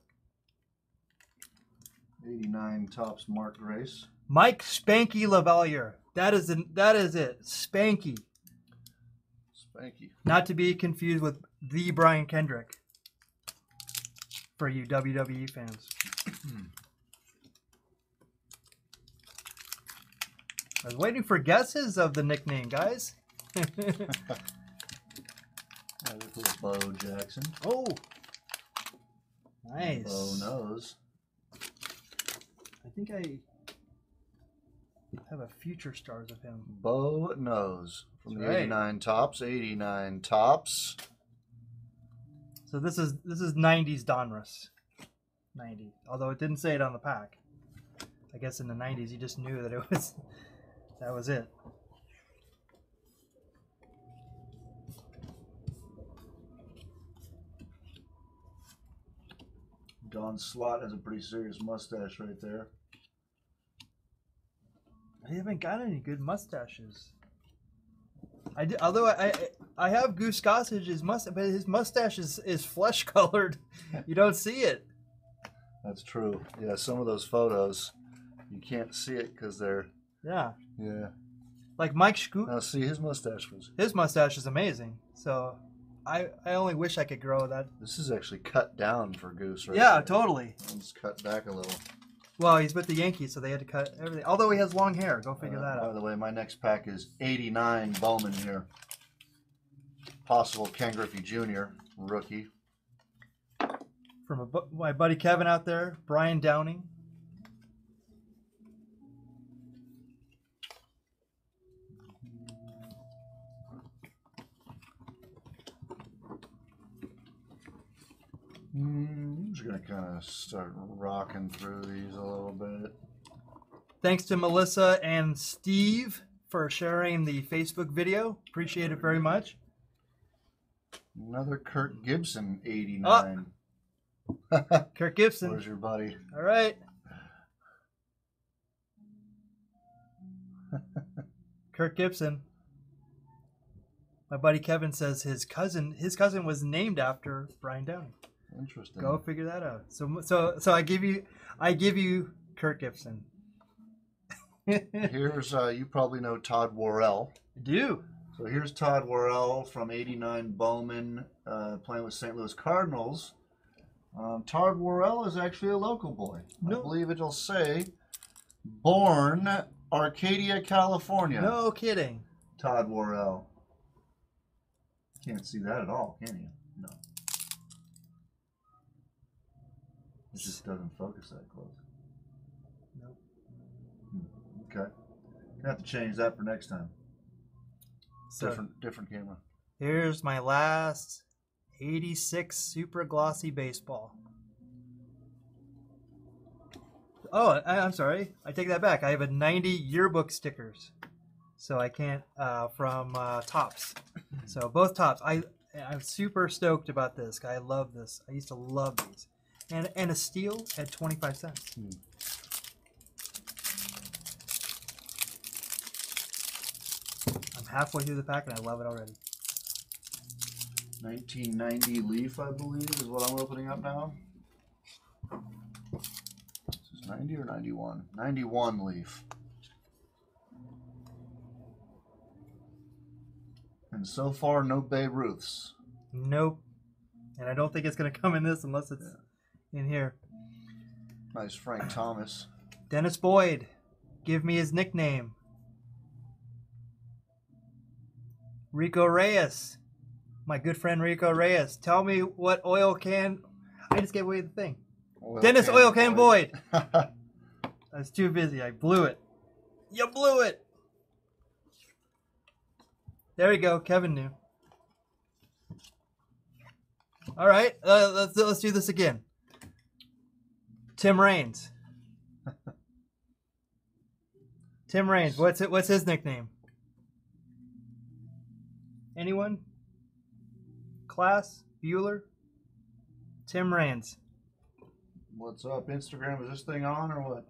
eighty-nine Topps Mark Grace. Mike Spanky Lavalier. That is, the, that is it. Spanky. Spanky. Not to be confused with the Brian Kendrick. For you W W E fans. I was waiting for guesses of the nickname, guys. Bo Jackson. Oh, nice. Bo knows. I think I have a future stars of him. Bo knows. From That's the right. eighty-nine tops. eighty-nine tops. So this is this is nineties Donruss. ninety. Although it didn't say it on the pack. I guess in the nineties you just knew that it was that was it. Don Slott has a pretty serious mustache right there. I haven't got any good mustaches. I did, although I, I I have Goose Gossage's mustache, but his mustache is, is flesh colored. You don't see it. That's true. Yeah, some of those photos, you can't see it because they're... Yeah. Yeah. Like Mike Scoot. Now see, his mustache was... His mustache is amazing. So I I only wish I could grow that. This is actually cut down for Goose, right? Yeah, there. totally. It's cut back a little. Well, he's with the Yankees, so they had to cut everything. Although he has long hair. Go figure Uh, that by out. the way, my next pack is eighty-nine Bowman here. Possible Ken Griffey Junior rookie. From a, bu- my buddy Kevin out there, Brian Downing. Mm, I'm just going to kind of start rocking through these a little bit. Thanks to Melissa and Steve for sharing the Facebook video. Appreciate it very much. Another Kirk Gibson eighty-nine. Kirk Gibson. Where's your buddy? All right. Kirk Gibson. My buddy Kevin says his cousin his cousin was named after Brian Downing. Interesting. Go figure that out. So so so I give you I give you Kirk Gibson. Here's uh, you probably know Todd Worrell. I do. So here's Todd Worrell from eighty-nine Bowman, uh, playing with Saint Louis Cardinals. Um, Todd Worrell is actually a local boy. No. I believe it'll say born Arcadia, California. No kidding. Todd Worrell. Can't see that at all, can you? No. It just doesn't focus that close. Nope. Hmm. Okay. Gonna have to change that for next time. So different, different camera. here's my last eighty-six super glossy baseball. Oh, I, I'm sorry. I take that back. I have a ninety yearbook stickers, so I can't uh, from uh, Tops. So both Tops. I I'm super stoked about this. I love this. I used to love these, and and a steel at twenty-five cents. Hmm. I'm halfway through the pack and I love it already. nineteen ninety Leaf, I believe, is what I'm opening up now. Is this ninety or ninety-one? ninety-one Leaf. And so far, no Babe Ruths. Nope. And I don't think it's going to come in this unless it's Yeah. in here. Nice Frank Thomas. Dennis Boyd. Give me his nickname. Rico Reyes. My good friend Rico Reyes. Tell me what oil can... I just gave away the thing. Oil Dennis Can Oil Can Boyd. Boyd. I was too busy. I blew it. You blew it. There we go. Kevin knew. All right. Uh, let's, let's do this again. Tim Raines. Tim Raines. What's it? What's his nickname? Anyone? Class? Bueller? Tim Raines. What's up? Instagram, is this thing on or what?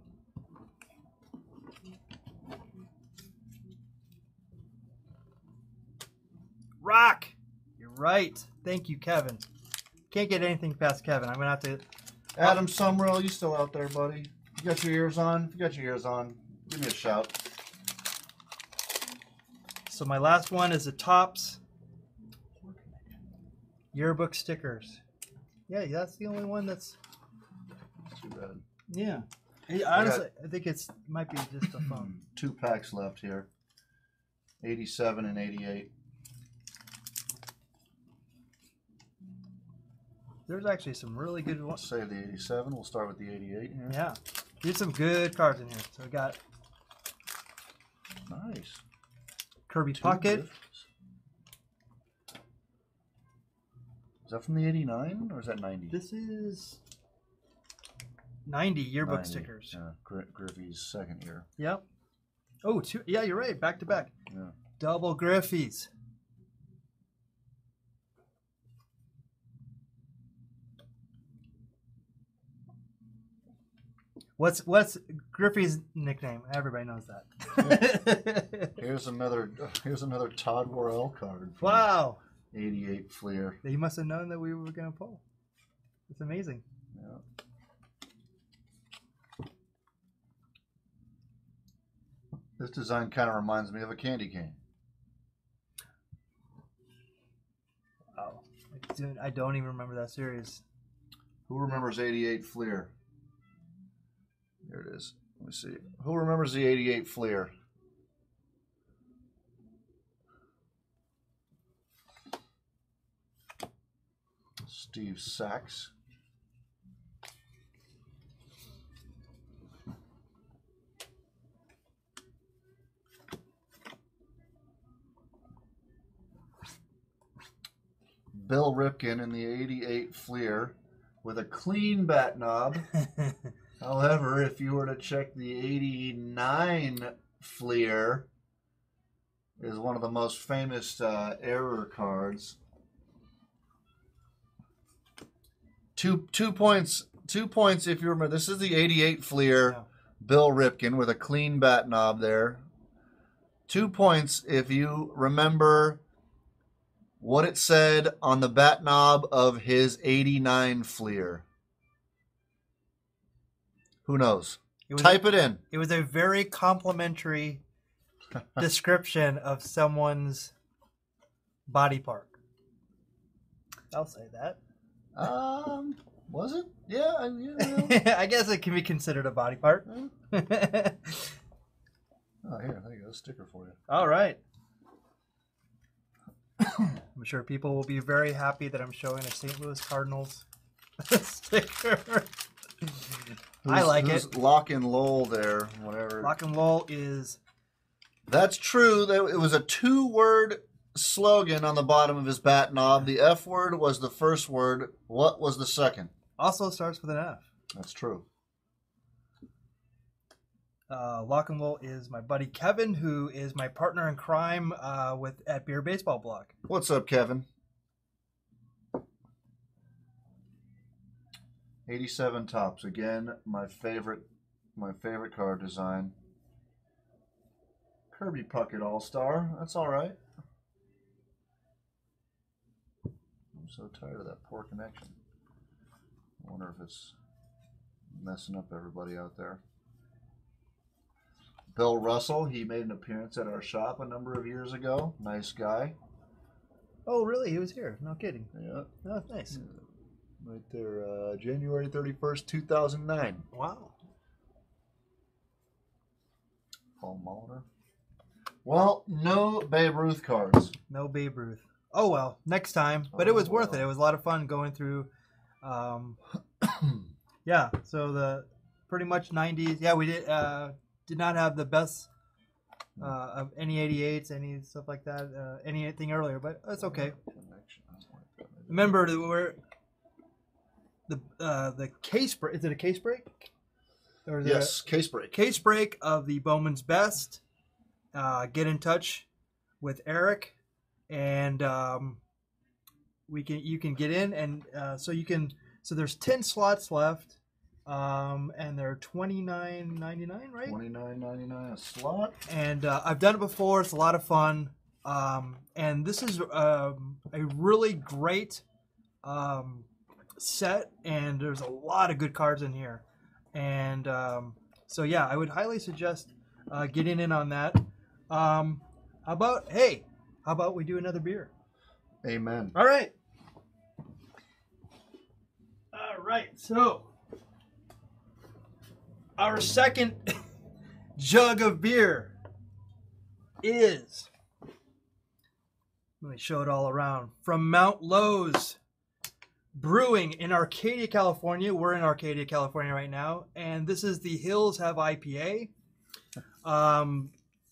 Rock. You're right. Thank you, Kevin. Can't get anything past Kevin. I'm gonna have to. Adam Summerall, you still out there, buddy? You got your ears on? If you got your ears on, give me a shout. So my last one is the Tops yearbook stickers. Yeah, that's the only one that's. Too bad. Yeah. Hey, honestly, I think it's might be just a phone. Two packs left here. eighty-seven and eighty-eight. There's actually some really good ones. Save the eighty-seven. We'll start with the eighty-eight here. Yeah. There's some good cards in here. So we got Nice. Kirby Two Puckett. gifts. Is that from the eighty-nine or is that ninety? This is ninety yearbook ninety. stickers. Yeah, Gr Griffey's second year. Yep. Oh, two. Yeah, you're right. Back to back. Yeah. Double Griffey's. What's what's Griffey's nickname? Everybody knows that. Here's another. Here's another Todd Worrell card. from Wow. eighty-eight Fleer. You must have known that we were going to pull. It's amazing. Yeah. This design kind of reminds me of a candy cane. Wow. Dude, I don't even remember that series. Who remembers eighty-eight Fleer? Here it is. Let me see. Who remembers the eighty-eight Fleer? Steve Sachs. Bill Ripken in the eighty-eight Fleer with a clean bat knob. However, if you were to check the eighty-nine Fleer, is one of the most famous uh, error cards. Two two points. Two points if you remember. This is the eighty-eight Fleer, Yeah. Bill Ripken with a clean bat knob there. Two points if you remember what it said on the bat knob of his eighty-nine Fleer. Who knows? It Type it in. It was a very complimentary description of someone's body part. I'll say that. Um, was it? Yeah, I, yeah. I guess it can be considered a body part. Oh, here, there you go, a sticker for you. All right. I'm sure people will be very happy that I'm showing a Saint Louis Cardinals sticker. I Who's- like who's it. Lock and Lowe there, whatever. Lock and Lowe is That's true. There- It was a two-word slogan on the bottom of his bat knob. The F word was the first word. What was the second? also starts with an F. That's true. Uh, Lock and Lowe is my buddy Kevin, who is my partner in crime uh, with at Beer Baseball Blog. What's up, Kevin? eighty-seven Tops. Again, my favorite my favorite card design. Kirby Puckett All-Star. That's all right. I'm so tired of that poor connection. I wonder if it's messing up everybody out there. Bill Russell, he made an appearance at our shop a number of years ago. Nice guy. Oh, really? He was here? No kidding. Yeah. Oh, nice. Right there, uh, January thirty-first, two thousand nine. Wow. Paul Molitor. Well, no Babe Ruth cards. No Babe Ruth. Oh, well. Next time. But it was Oh, worth well. it. It was a lot of fun going through. Um, yeah. So the pretty much nineties. Yeah, we did uh, did not have the best uh, of any eighty-eights, any stuff like that, uh, anything earlier. But it's okay. Remember that we're the uh, the case break. Is it a case break? Or is it Yes, case a break. case break of the Bowman's Best. Uh, get in touch with Erik, and um, we can you can get in, and uh, so you can. So there's ten slots left, um, and they're twenty-nine ninety-nine, right? twenty-nine ninety-nine a slot. And uh, I've done it before. It's a lot of fun. Um, and this is um, a really great um, set, and there's a lot of good cards in here. And um, so, yeah, I would highly suggest uh, getting in on that. Um, how about, hey, how about we do another beer? Amen. All right. All right. So, our second jug of beer is, let me show it all around, from Mount Lowe's Brewing in Arcadia, California. We're in Arcadia, California right now, and this is the Hills Have I P A. Um,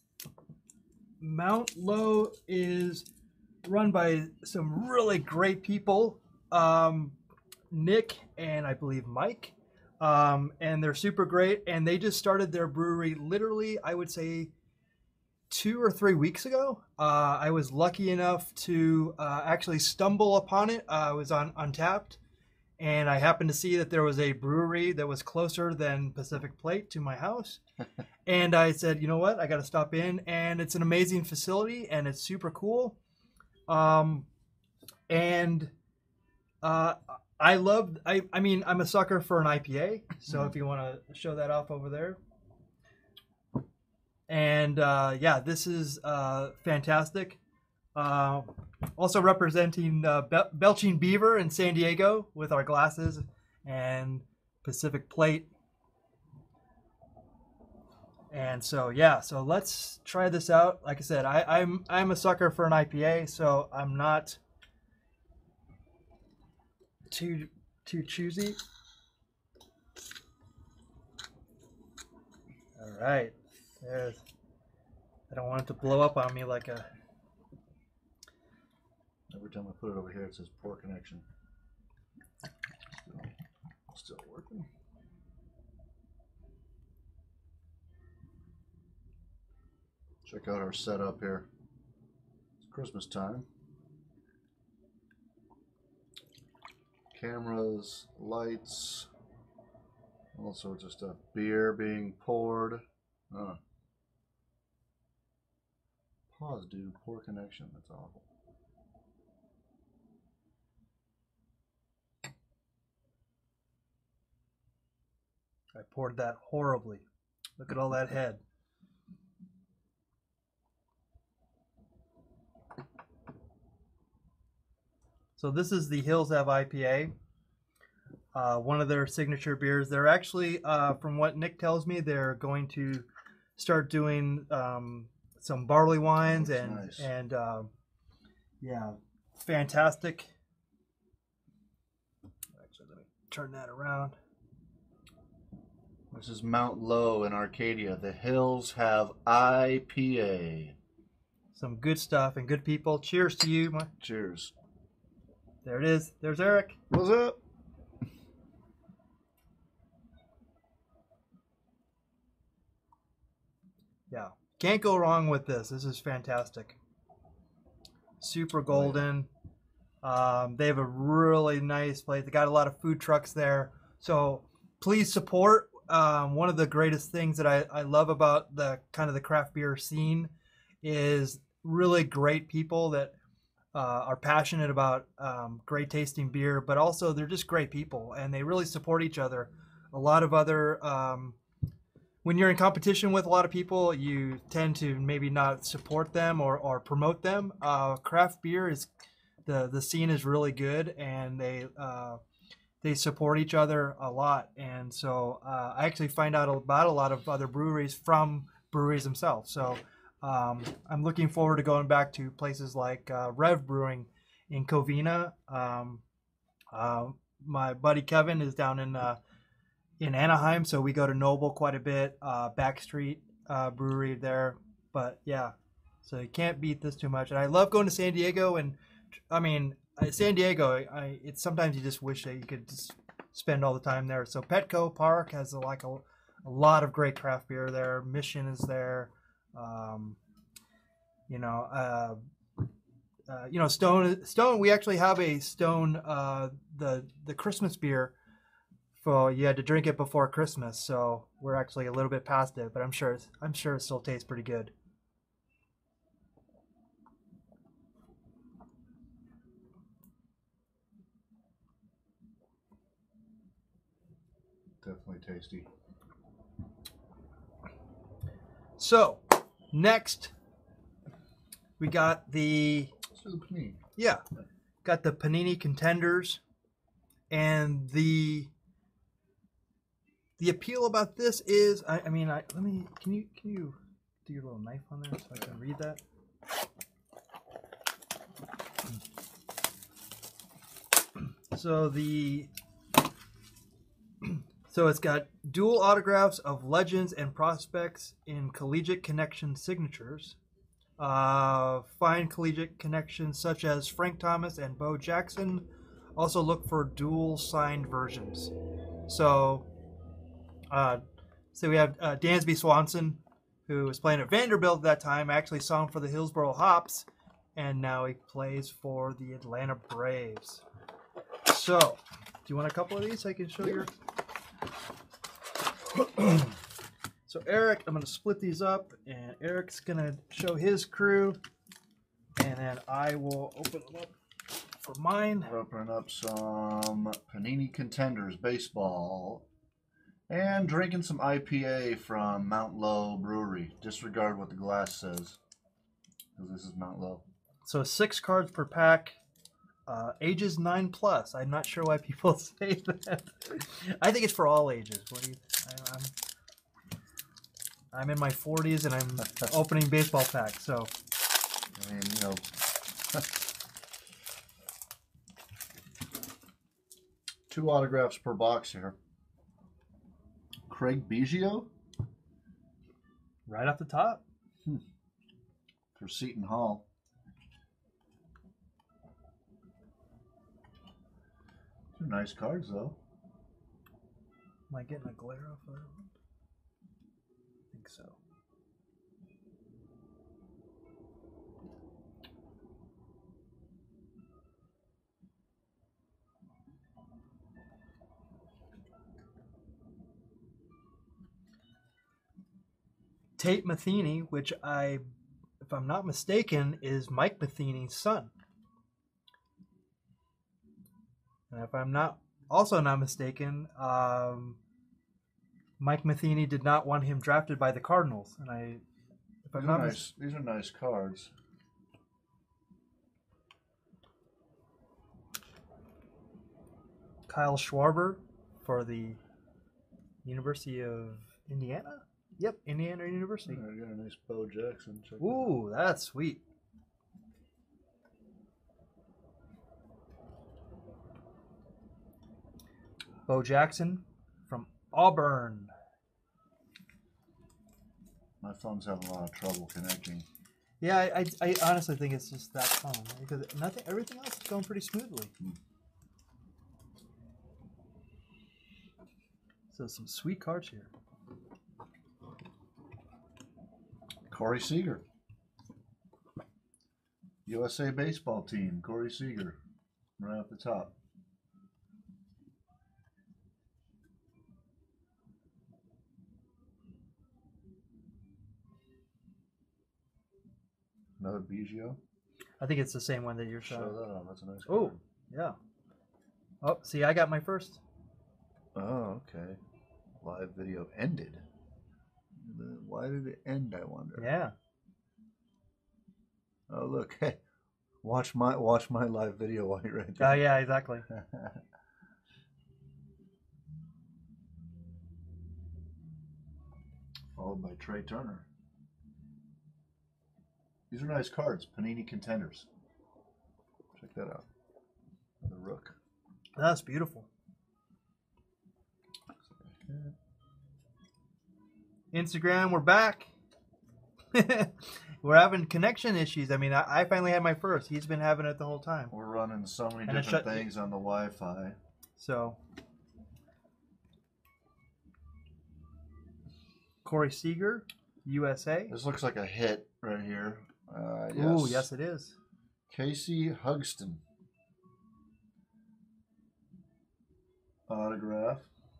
Mount Lowe is run by some really great people, um, Nick and I believe Mike, um, and they're super great, and they just started their brewery literally, I would say, two or three weeks ago. Uh, I was lucky enough to uh, actually stumble upon it. Uh, I was on Untapped, and I happened to see that there was a brewery that was closer than Pacific Plate to my house. And I said, you know what, I got to stop in, and it's an amazing facility, and it's super cool. Um, and uh, I love, I, I mean, I'm a sucker for an I P A, so if you want to show that off over there. And uh, yeah, this is uh, fantastic. Uh, also representing uh, Bel Belching Beaver in San Diego with our glasses and Pacific Plate. And so yeah, so let's try this out. Like I said, I, I'm I'm a sucker for an I P A, so I'm not too too choosy. All right. There's, I don't want it to blow up on me like a... Every time I put it over here, it says poor connection. Still, still working. Check out our setup here. It's Christmas time. Cameras, lights, all sorts of stuff. Beer being poured. Oh. Pause, dude. Poor connection. That's awful. I poured that horribly. Look at all that head. So this is the Hills Have I P A. Uh, one of their signature beers. They're actually, uh, from what Nick tells me, they're going to start doing um, some barley wines and nice. and uh, yeah, fantastic. Actually, let me turn that around. This is Mount Lowe in Arcadia. The Hills Have I P A. Some good stuff and good people. Cheers to you, Mike. Cheers. There it is. There's Eric. What's up? Yeah, can't go wrong with this. This is fantastic. Super golden. Um, they have a really nice place. They got a lot of food trucks there. So please support. Um, one of the greatest things that I, I love about the kind of the craft beer scene is really great people that uh, are passionate about um, great tasting beer, but also they're just great people and they really support each other. A lot of other... Um, when you're in competition with a lot of people, you tend to maybe not support them or, or promote them. Uh, craft beer is, the, the scene is really good and they, uh, they support each other a lot. And so uh, I actually find out about a lot of other breweries from breweries themselves. So um, I'm looking forward to going back to places like uh, Rev Brewing in Covina. Um, uh, my buddy Kevin is down in uh, in Anaheim, so we go to Noble quite a bit, uh, Backstreet uh, Brewery there, but yeah, so you can't beat this too much. And I love going to San Diego, and I mean, San Diego, I it's sometimes you just wish that you could just spend all the time there. So Petco Park has a, like a, a lot of great craft beer there. Mission is there, um, you know, uh, uh, you know, Stone, Stone, we actually have a Stone, uh, the, the Christmas beer. Well, you had to drink it before Christmas, so we're actually a little bit past it, but I'm sure it's, I'm sure it still tastes pretty good. Definitely tasty. So, next we got the, Let's do the Panini. Yeah, got the Panini Contenders and the the appeal about this is, I, I mean, I let me. Can you can you do your little knife on there so I can read that? So the so it's got dual autographs of legends and prospects in collegiate connection signatures. Uh, fine collegiate connections such as Frank Thomas and Bo Jackson. Also look for dual signed versions. So, uh, so we have uh, Dansby Swanson, who was playing at Vanderbilt at that time. Actually saw him for the Hillsboro Hops, and now he plays for the Atlanta Braves. So, do you want a couple of these so I can show you? So Eric, I'm going to split these up, and Eric's going to show his crew, and then I will open them up for mine. We're opening up some Panini Contenders baseball, and drinking some I P A from Mount Lowe Brewery. Disregard what the glass says, because this is Mount Lowe. So six cards per pack. Uh, ages nine plus. I'm not sure why people say that. I think it's for all ages. What do you? I, I'm I'm in my forties and I'm opening baseball packs. So I mean, you know, two autographs per box here. Craig Biggio, right off the top, hmm. for Seton Hall. Two nice cards, though. Am I getting a glare off of that one? I think so. Tate Matheny, which I, if I'm not mistaken, is Mike Matheny's son. And if I'm not also not mistaken, um, Mike Matheny did not want him drafted by the Cardinals. And I, if I'm these, not are mis- nice, these are nice cards. Kyle Schwarber for the University of Indiana. Yep, Indiana University. I got a nice Bo Jackson. Check Ooh, that's sweet. Bo Jackson from Auburn. My phone's having a lot of trouble connecting. Yeah, I, I, I honestly think it's just that phone because nothing, everything else is going pretty smoothly. Hmm. So some sweet cards here. Corey Seager. U S A baseball team, Corey Seager, right off the top. Another Biggio. I think it's the same one that you're showing. Show that on. That's a nice card. Oh, yeah. Oh, see, I got my first. Oh, okay. Live video ended. Why did it end, I wonder? Yeah. Oh, look. Hey, watch my watch my live video while you're right there. Oh, yeah, exactly. Followed by Trey Turner. These are nice cards. Panini Contenders. Check that out. The Rook. That's beautiful. Instagram, we're back. We're having connection issues. I mean, I, I finally had my first. He's been having it the whole time. We're running so many And it different shut- things on the Wi-Fi. So, Corey Seager, U S A. This looks like a hit right here. Uh, yes. Ooh, yes, it is. Casey Hugston. Autograph.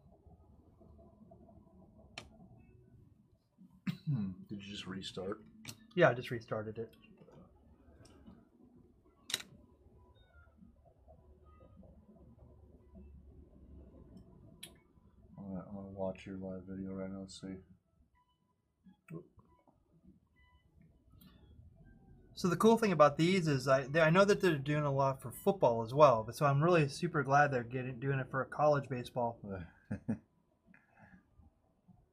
Did you just restart? Yeah, I just restarted it. I'm gonna, I'm gonna watch your live video right now. Let's see. So the cool thing about these is I they, I know that they're doing a lot for football as well, but so I'm really super glad they're getting doing it for college baseball.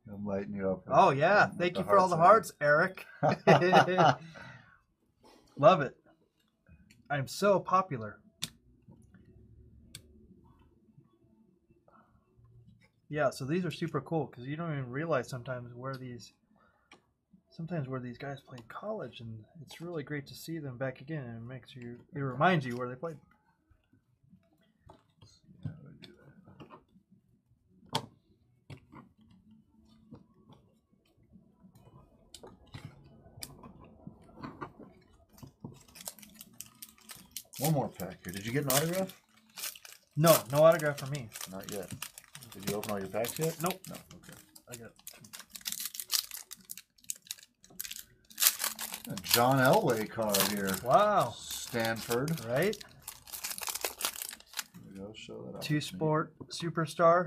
I'm lighting you up. Oh, yeah. Thank you for all the hearts, Eric. Love it. I'm so popular. Yeah, so these are super cool because you don't even realize sometimes where these sometimes where these guys played college, and it's really great to see them back again, and it makes you it reminds you where they played. One more pack here. Did you get an autograph? No, no autograph for me. Not yet. Did you open all your packs yet? Nope. No. Okay. I got A John Elway card here. Wow. Stanford. Right? Here we go. Show that off. Two sport superstar.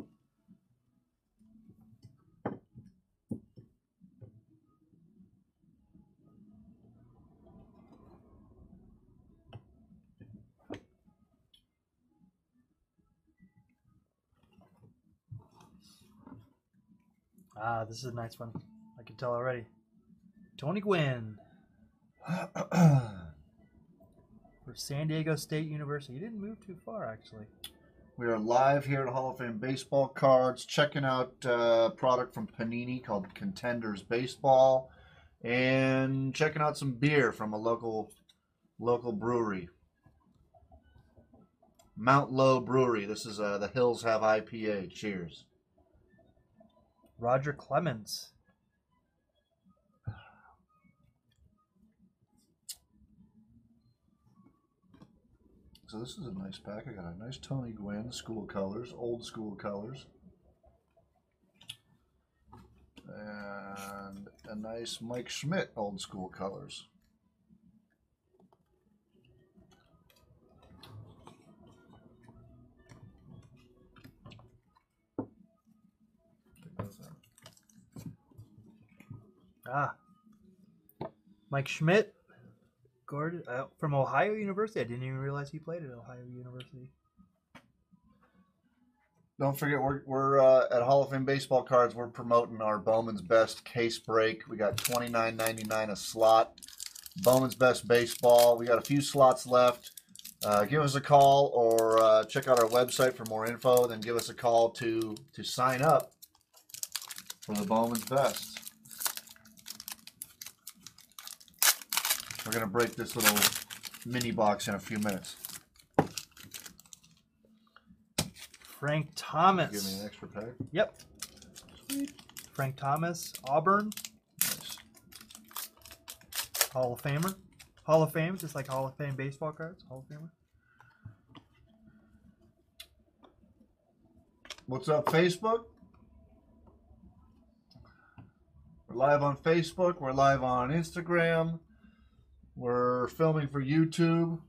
Ah, this is a nice one. I can tell already. Tony Gwynn for San Diego State University. He didn't move too far, actually. We are live here at Hall of Fame Baseball Cards, checking out a product from Panini called Contenders Baseball, and checking out some beer from a local local brewery. Mount Lowe Brewery. This is uh, the Hills Have I P A. Cheers. Roger Clemens. So this is a nice pack. I got a nice Tony Gwynn, school colors, old school colors. And a nice Mike Schmidt, old school colors. Ah. Mike Schmidt. Gordon, uh, from Ohio University. I didn't even realize he played at Ohio University. Don't forget, we're, we're uh, at Hall of Fame Baseball Cards. We're promoting our Bowman's Best case break. We got twenty-nine ninety-nine a slot. Bowman's Best Baseball. We got a few slots left. Uh, give us a call or uh, check out our website for more info. Then give us a call to to sign up for the Bowman's Best. We're going to break this little mini box in a few minutes. Frank Thomas. Give me an extra pack. Yep. Sweet. Frank Thomas, Auburn. Nice. Hall of Famer. Hall of Fame, just like Hall of Fame baseball cards. Hall of Famer. What's up, Facebook? We're live on Facebook. We're live on Instagram. We're filming for YouTube.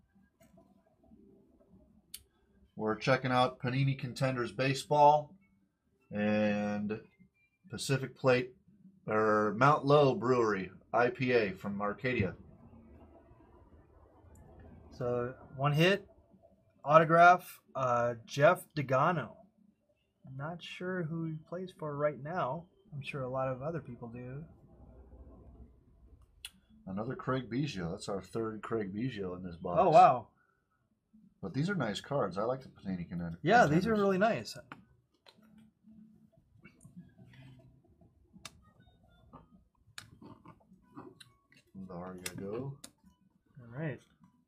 We're checking out Panini Contenders Baseball and Pacific Plate or Mount Lowe Brewery I P A from Arcadia. So one hit, autograph, uh, Jeff Degano. I'm not sure who he plays for right now. I'm sure a lot of other people do. Another Craig Biggio. That's our third Craig Biggio in this box. Oh, wow. But these are nice cards. I like the Panini Contenders. Yeah, these are really nice. There you go. All right.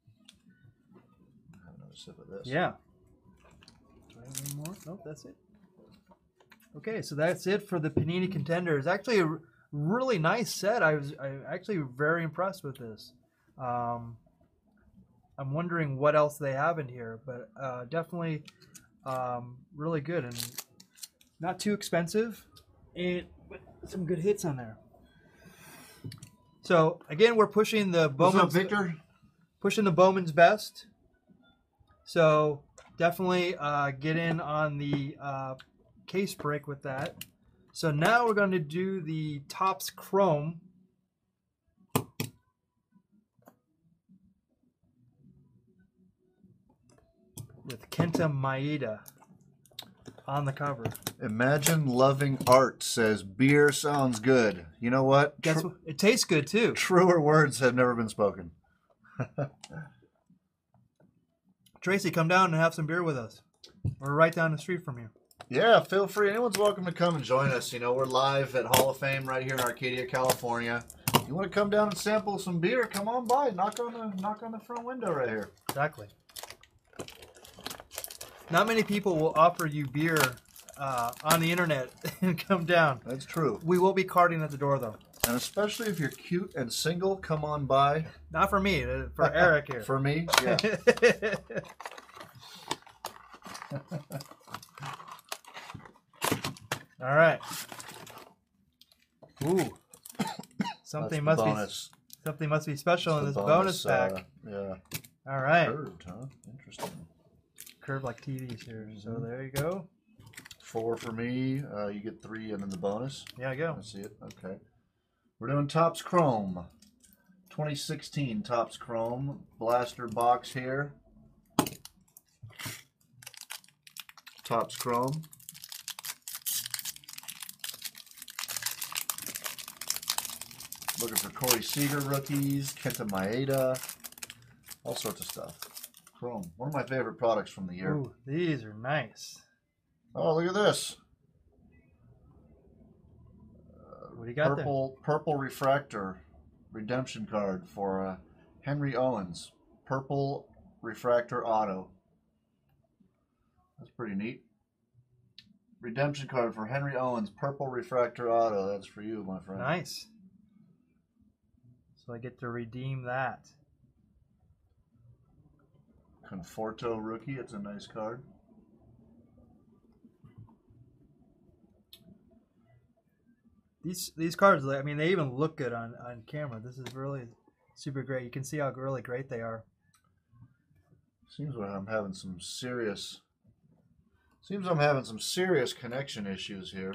Have another sip of this. Yeah. Do I have any more? Nope, that's it. Okay, so that's it for the Panini Contenders. Actually, a really nice set. I was I actually very impressed with this. Um, I'm wondering what else they have in here, but uh, definitely um, really good and not too expensive, and but some good hits on there. So again, we're pushing the Bowman's, What's up, Victor? Pushing the Bowman's Best. So definitely uh, get in on the uh, case break with that. So now we're going to do the Topps Chrome. With Kenta Maeda. on the cover. Imagine Loving Art says beer sounds good. You know what? Guess what? It tastes good too. Truer words have never been spoken. Tracy, come down and have some beer with us. We're right down the street from you. Yeah, feel free. Anyone's welcome to come and join us. You know, we're live at Hall of Fame right here in Arcadia, California. You want to come down and sample some beer? Come on by. Knock on the knock on the front window right here. Exactly. Not many people will offer you beer uh, on the internet and come down. That's true. We will be carding at the door though. And especially if you're cute and single, come on by. Not for me, for Eric here. For me, yeah. All right. Ooh. Something must bonus. be something must be special in That's this the bonus, bonus pack. Uh, yeah. All right. Curved, huh? Interesting. Curved like T Vs here. Mm-hmm. So there you go. Four for me. Uh, you get three, and then the bonus. Yeah, I go. I see it. Okay. We're doing Topps Chrome. twenty sixteen Topps Chrome blaster box here. Topps Chrome. Looking for Corey Seager rookies, Kenta Maeda, all sorts of stuff. Chrome, one of my favorite products from the year. Ooh, these are nice. Oh, look at this. What do you got Purple, purple refractor redemption card for uh, Henry Owens. Purple refractor auto. That's pretty neat. Redemption card for Henry Owens. Purple refractor auto. That's for you, my friend. there? Nice. So I get to redeem that. Conforto rookie. It's a nice card. These these cards, I mean, they even look good on, on camera. This is really super great. You can see how really great they are. Seems like I'm having some serious. Seems I'm having some serious connection issues here.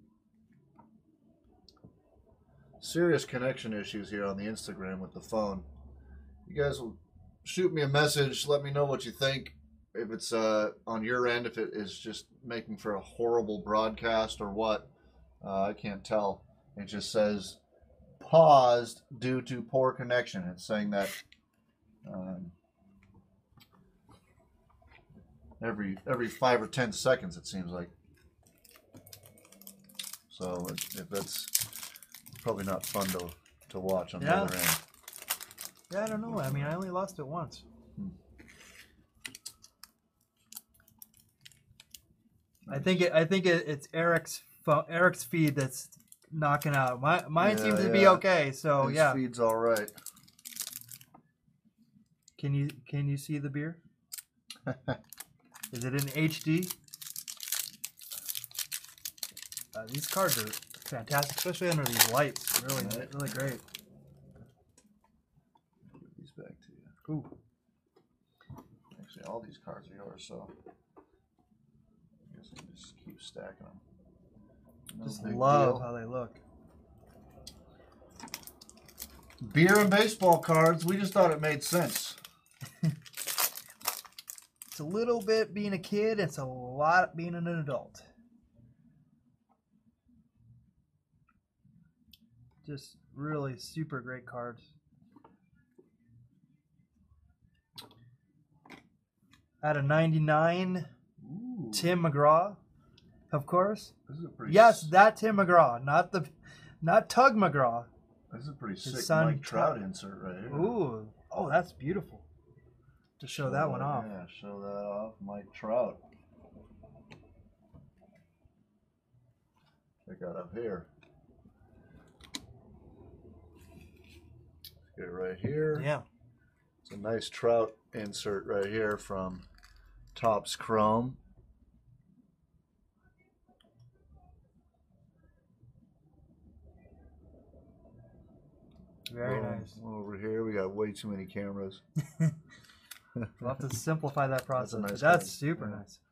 Serious connection issues here on the Instagram with the phone. You guys will shoot me a message. Let me know what you think. If it's uh, on your end, if it is just making for a horrible broadcast or what. Uh, I can't tell. It just says paused due to poor connection. It's saying that um, every every five or ten seconds, it seems like. So if, if that's probably not fun to to watch on the Yeah. other end. Yeah, I don't know. I mean, I only lost it once. Hmm. I think it. I think it, it's Eric's phone, Eric's feed that's knocking out. My mine Yeah, seems to be yeah. okay. So His yeah. feed's all right. Can you can you see the beer? Is it in H D? Uh, these cards are fantastic, especially under these lights. Really, Right. really great. Give these back to you. Ooh. Actually, all these cards are yours, so I guess I can just keep stacking them. No Just big love deal. how they look. Beer and baseball cards. We just thought it made sense. It's a little bit being a kid. It's a lot being an adult. Just really super great cards. Out of ninety-nine, Ooh, Tim McGraw, of course. this is a pretty Yes, s- that Tim McGraw, not the, not Tug McGraw. This is a pretty His sick son Mike Trout Trout. insert right here. Ooh, oh, that's beautiful. To show that one off. Yeah, show that off. Mike Trout. Check out up here. Let's get it right here. Yeah. It's a nice Trout insert right here from Topps Chrome. Very Boom. nice. Over here, we got way too many cameras. We'll have to simplify that process. nice That's, card. super Yeah. nice.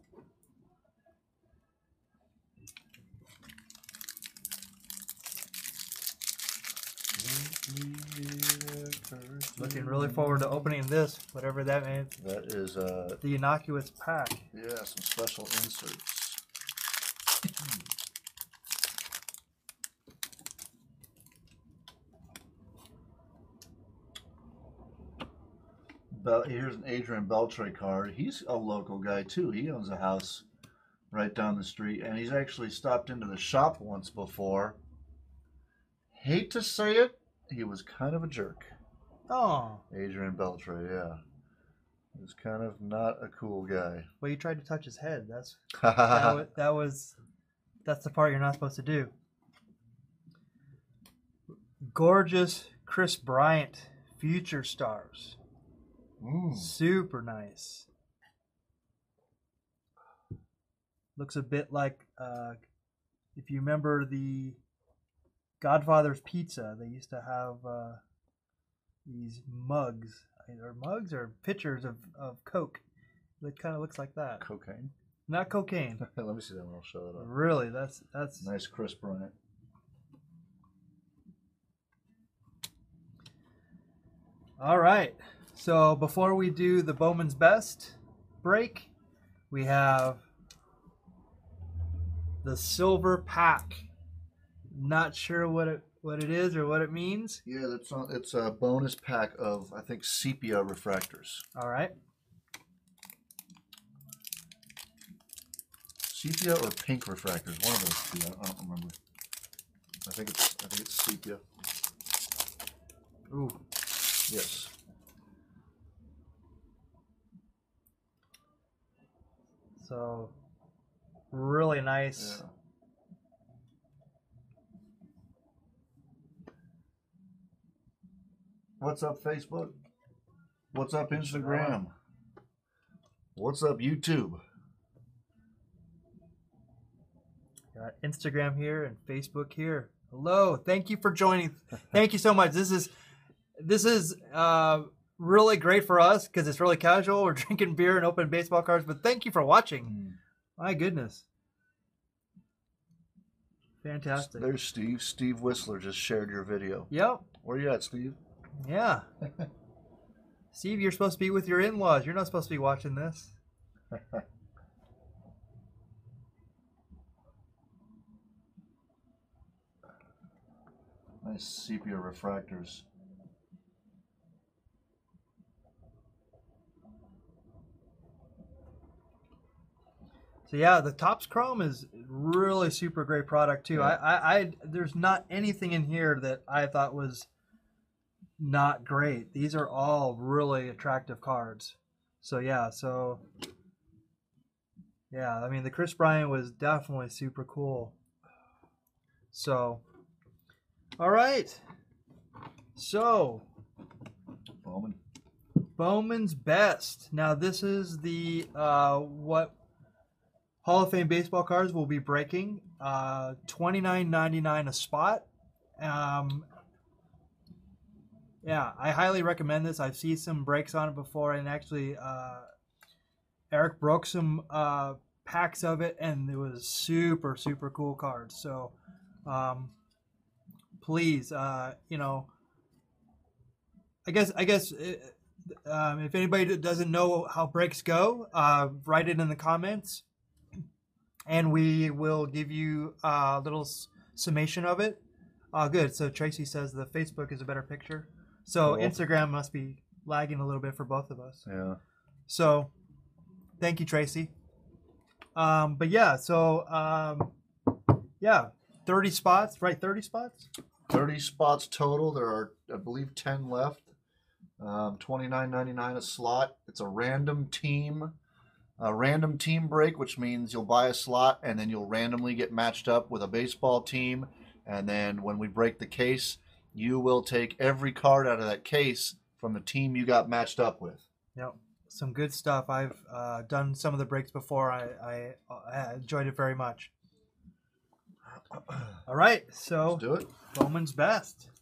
Looking really forward to opening this, whatever that means. That is, uh, The innocuous pack. yeah, some special inserts. Bel here's an Adrian Beltre card. He's a local guy too. He owns a house right down the street, and he's actually stopped into the shop once before. Hate to say it, he was kind of a jerk. Oh. Adrian Beltre, yeah. He was kind of not a cool guy. Well, you tried to touch his head. That's that, was, that was that's the part you're not supposed to do. Gorgeous Chris Bryant, Future Stars. Mm. Super nice. Looks a bit like, uh, if you remember the Godfather's Pizza, they used to have uh, these mugs, or mugs or pitchers of, of Coke. It kind of looks like that. Cocaine? Not cocaine. Let me see that one. I'll show it up. Really, that's that's nice, Chris Bryant. All right. So before we do the Bowman's Best break, we have the silver pack. Not sure what it what it is or what it means. Yeah, that's on, it's a bonus pack of, I think, sepia refractors. All right. Sepia or pink refractors, one of those two. I don't remember. I think it's I think it's sepia. Ooh. Yes. So really nice. Yeah. What's up, Facebook? What's up, Instagram? What's up, YouTube? Got Instagram here and Facebook here. Hello, thank you for joining. Thank you so much. This is this is uh, really great for us because it's really casual. We're drinking beer and opening baseball cards. But thank you for watching. Mm. My goodness, fantastic. There's Steve. Steve Whistler just shared your video. Yep. Where you at, Steve? Yeah. Steve, you're supposed to be with your in-laws. You're not supposed to be watching this. Nice sepia refractors. So yeah, the Topps Chrome is really super great product too. Yeah. I, I, I, there's not anything in here that I thought was not great. These are all really attractive cards. So yeah, so yeah, I mean the Chris Bryant was definitely super cool. So, all right. So, Bowman. Bowman's Best. Now this is the uh, what Hall of Fame baseball cards will be breaking. Uh, twenty-nine ninety-nine a spot. Um, yeah, I highly recommend this. I've seen some breaks on it before, and actually, uh, Erik broke some uh, packs of it, and it was super super cool cards. So, um, please, uh, you know, I guess I guess. It, um, if anybody doesn't know how breaks go, uh, write it in the comments. And we will give you a little summation of it. Uh, good. So Tracy says the Facebook is a better picture. So cool. Instagram must be lagging a little bit for both of us. Yeah. So thank you, Tracy. Um, but yeah, so um, yeah, thirty spots, right? thirty spots? thirty spots total. There are, I believe, ten left. Um, twenty-nine ninety-nine a slot. It's a random team. A random team break, which means you'll buy a slot and then you'll randomly get matched up with a baseball team. And then when we break the case, you will take every card out of that case from the team you got matched up with. Yep. Some good stuff. I've uh, done some of the breaks before. I, I, I enjoyed it very much. All right. So let's do it. Bowman's Best.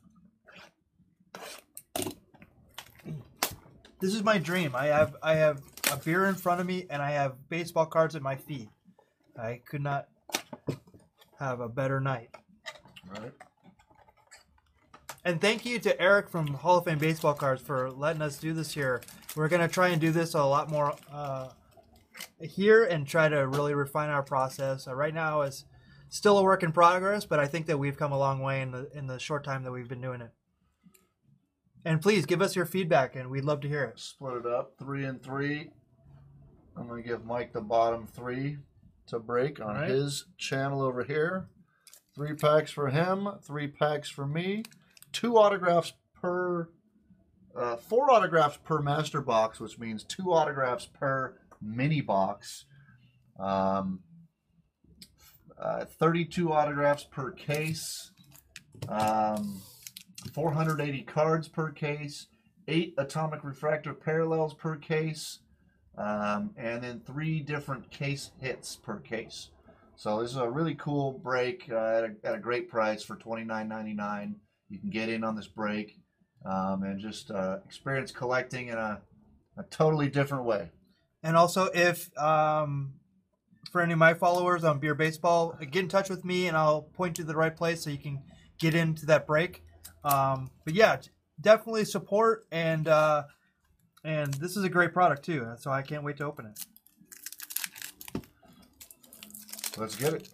This is my dream. I have I have a beer in front of me and I have baseball cards at my feet. I could not have a better night. All right. And thank you to Erik from Hall of Fame Baseball Cards for letting us do this here. We're going to try and do this a lot more uh, here and try to really refine our process. Uh, right now is still a work in progress, but I think that we've come a long way in the in the short time that we've been doing it. And please give us your feedback, and we'd love to hear it. Split it up, three and three. I'm going to give Mike the bottom three to break on right. his channel over here. Three packs for him, three packs for me. Two autographs per, uh, four autographs per master box, which means two autographs per mini box. Um, uh, thirty-two autographs per case. Um, four hundred eighty cards per case. Eight atomic refractor parallels per case. Um, and then three different case hits per case. So this is a really cool break uh, at, a, at a great price for twenty-nine ninety-nine. You can get in on this break um, and just uh, experience collecting in a, a totally different way. And also, if um, for any of my followers on Beer Baseball, get in touch with me and I'll point you to the right place so you can get into that break. Um, but yeah, definitely support, and uh, and this is a great product too. So I can't wait to open it. Let's get it.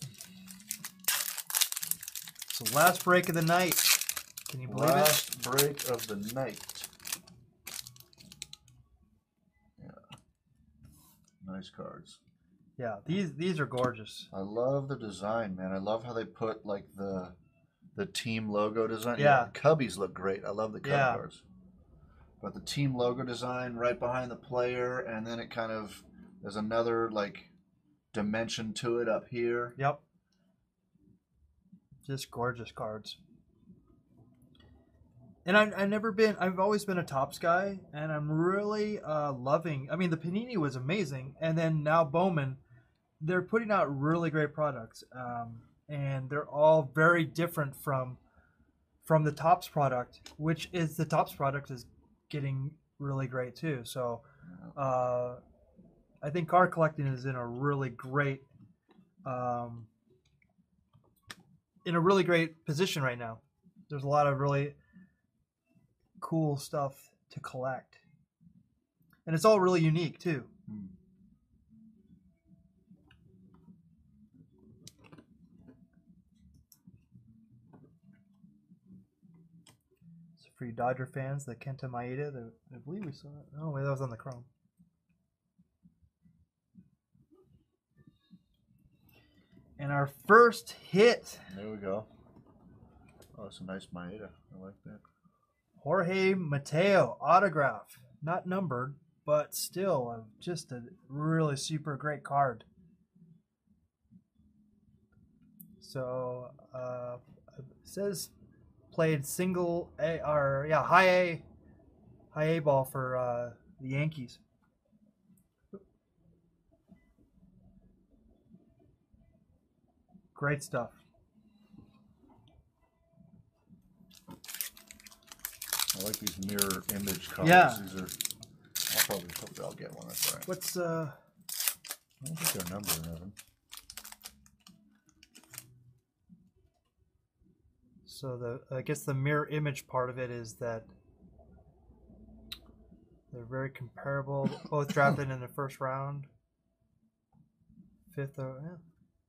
So last break of the night. Can you believe last it? Last break of the night. Yeah. Nice cards. Yeah, these these are gorgeous. I love the design, man. I love how they put like the the team logo design. Yeah. yeah the Cubbies look great. I love the Cub yeah. cards. But the team logo design right behind the player, and then it kind of there's another like dimension to it up here. Yep. Just gorgeous cards. And I've, I've never been, I've always been a Topps guy, and I'm really uh, loving, I mean, the Panini was amazing, and then now Bowman, they're putting out really great products, um, and they're all very different from from the Topps product, which is, the Topps product is getting really great too. So uh, I think card collecting is in a really great, um, in a really great position right now. There's a lot of really cool stuff to collect, and it's all really unique too. Hmm. So for you Dodger fans, the Kenta Maeda, the, I believe we saw it. Oh wait, that was on the Chrome. And our first hit. There we go. Oh, it's a nice Maeda. I like that. Jorge Mateo autograph, not numbered, but still uh, just a really super great card. So uh, it says played single A or yeah high A, high A ball for uh, the Yankees. Great stuff. I like these mirror image cards. Yeah. These are. I'll probably hopefully I'll get one. That's right. What's uh? I don't think they're numbered, Evan. So the I guess the mirror image part of it is that they're very comparable. Both drafted in the first round. Fifth, oh, yeah.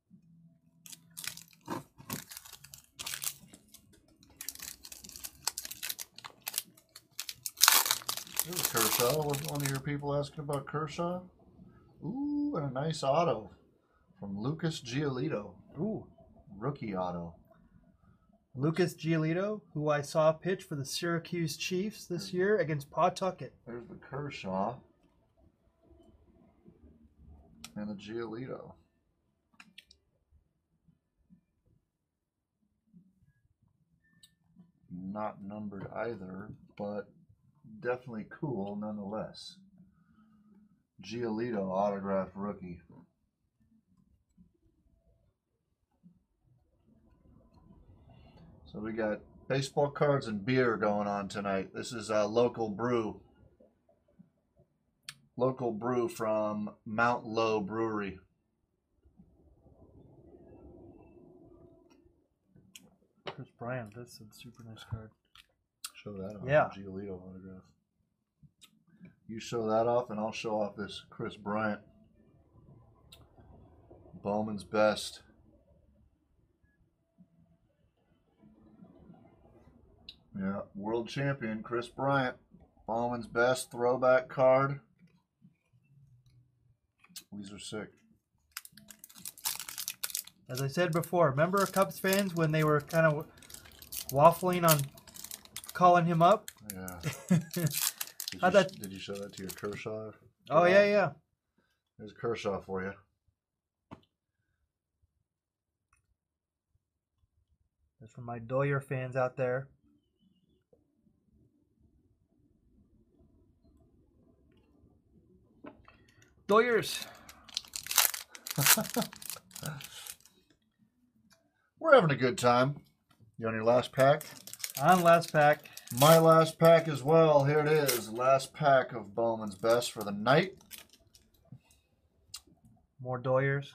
There's Kershaw. Was one of your people asking about Kershaw? Ooh, and a nice auto from Lucas Giolito. Ooh. Rookie auto. Lucas Giolito, who I saw pitch for the Syracuse Chiefs this year against Pawtucket. There's the Kershaw. And the Giolito. Not numbered either, but definitely cool nonetheless. Giolito autographed rookie. So we got baseball cards and beer going on tonight. This is a local brew. Local brew from Mount Lowe Brewery. Chris Bryant, that's a super nice card. Show that off. Yeah. Giolito autograph. You show that off, and I'll show off this Chris Bryant. Bowman's best. Yeah, world champion Chris Bryant. Bowman's best throwback card. These are sick. As I said before, remember Cubs fans when they were kind of waffling on calling him up? Yeah. Did, you, that... did you show that to your Kershaw? Oh, yeah, yeah. There's Kershaw for you. That's for my Doyer fans out there. Doyers. We're having a good time. You on your last pack? On last pack. My last pack as well. Here it is. Last pack of Bowman's best for the night. More Doyers.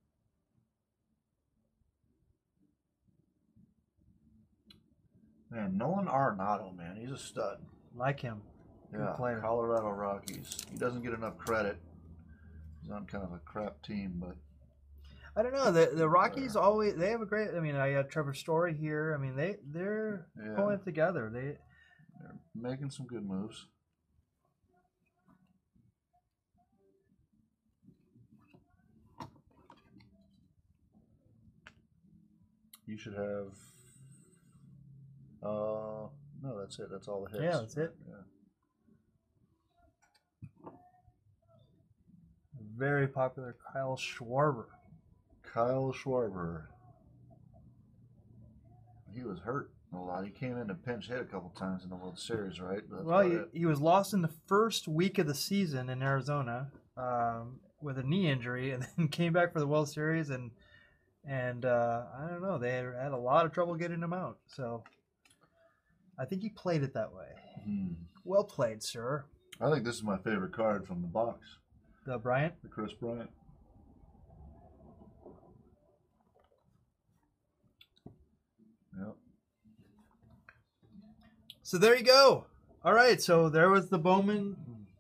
Man, Nolan Arenado, man. He's a stud. Like him. Good yeah, player. Colorado Rockies. He doesn't get enough credit. He's on kind of a crap team, but I don't know. The the Rockies uh, always they have a great. I mean, I got Trevor Story here. I mean, they they're yeah. pulling it together. They they're making some good moves. You should have. Uh, no, that's it. That's all the hits. Yeah, that's it. Yeah. Very popular Kyle Schwarber. Kyle Schwarber. He was hurt a lot. He came in a pinch hit a couple times in the World Series, right? That's well, he, he was lost in the first week of the season in Arizona um, with a knee injury, and then came back for the World Series, and and uh, I don't know. They had, had a lot of trouble getting him out. So I think he played it that way. Hmm. Well played, sir. I think this is my favorite card from the box. The Bryant? The Chris Bryant. Yep. So there you go. All right, so there was the Bowman.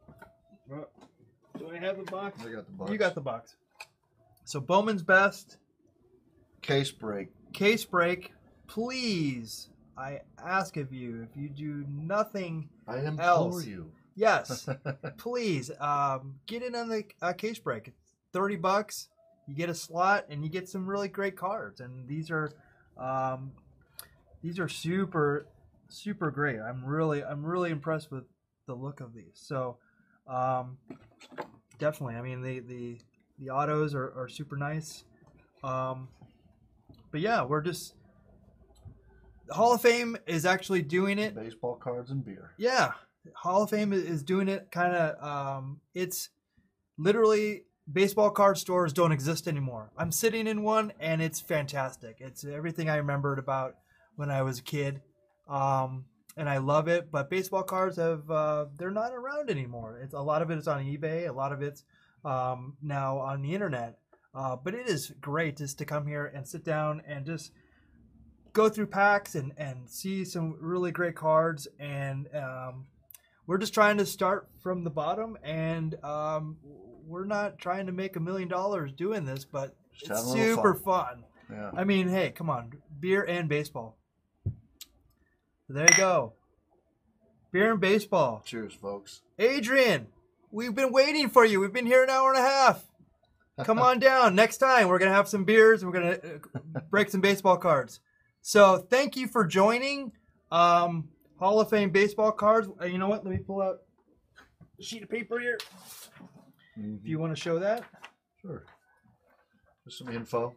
Do I have the box? I got the box. You got the box. So Bowman's best. Case break. Case break. Please, I ask of you, if you do nothing I implore else, you. Yes, please um, get in on the uh, case break. It's thirty bucks. You get a slot and you get some really great cards. And these are um, these are super super great. I'm really I'm really impressed with the look of these. So um, definitely, I mean the the the autos are, are super nice. Um, but yeah, we're just the Hall of Fame is actually doing it. Baseball cards and beer. Yeah. Hall of Fame is doing it kind of, um, it's literally baseball card stores don't exist anymore. I'm sitting in one and it's fantastic. It's everything I remembered about when I was a kid. Um, and I love it, but baseball cards have, uh, they're not around anymore. It's a lot of it is on eBay. A lot of it's, um, now on the internet. Uh, but it is great just to come here and sit down and just go through packs and, and see some really great cards. And, um, we're just trying to start from the bottom, and um, we're not trying to make a million dollars doing this, but just it's super fun. fun. Yeah. I mean, hey, come on, beer and baseball. So there you go, beer and baseball. Cheers, folks. Adrian, we've been waiting for you. We've been here an hour and a half. Come on down. Next time, we're gonna have some beers. And we're gonna break some baseball cards. So thank you for joining. Um, Hall of Fame baseball cards. You know what? Let me pull out a sheet of paper here. Mm-hmm. If you want to show that. Sure. Just some info.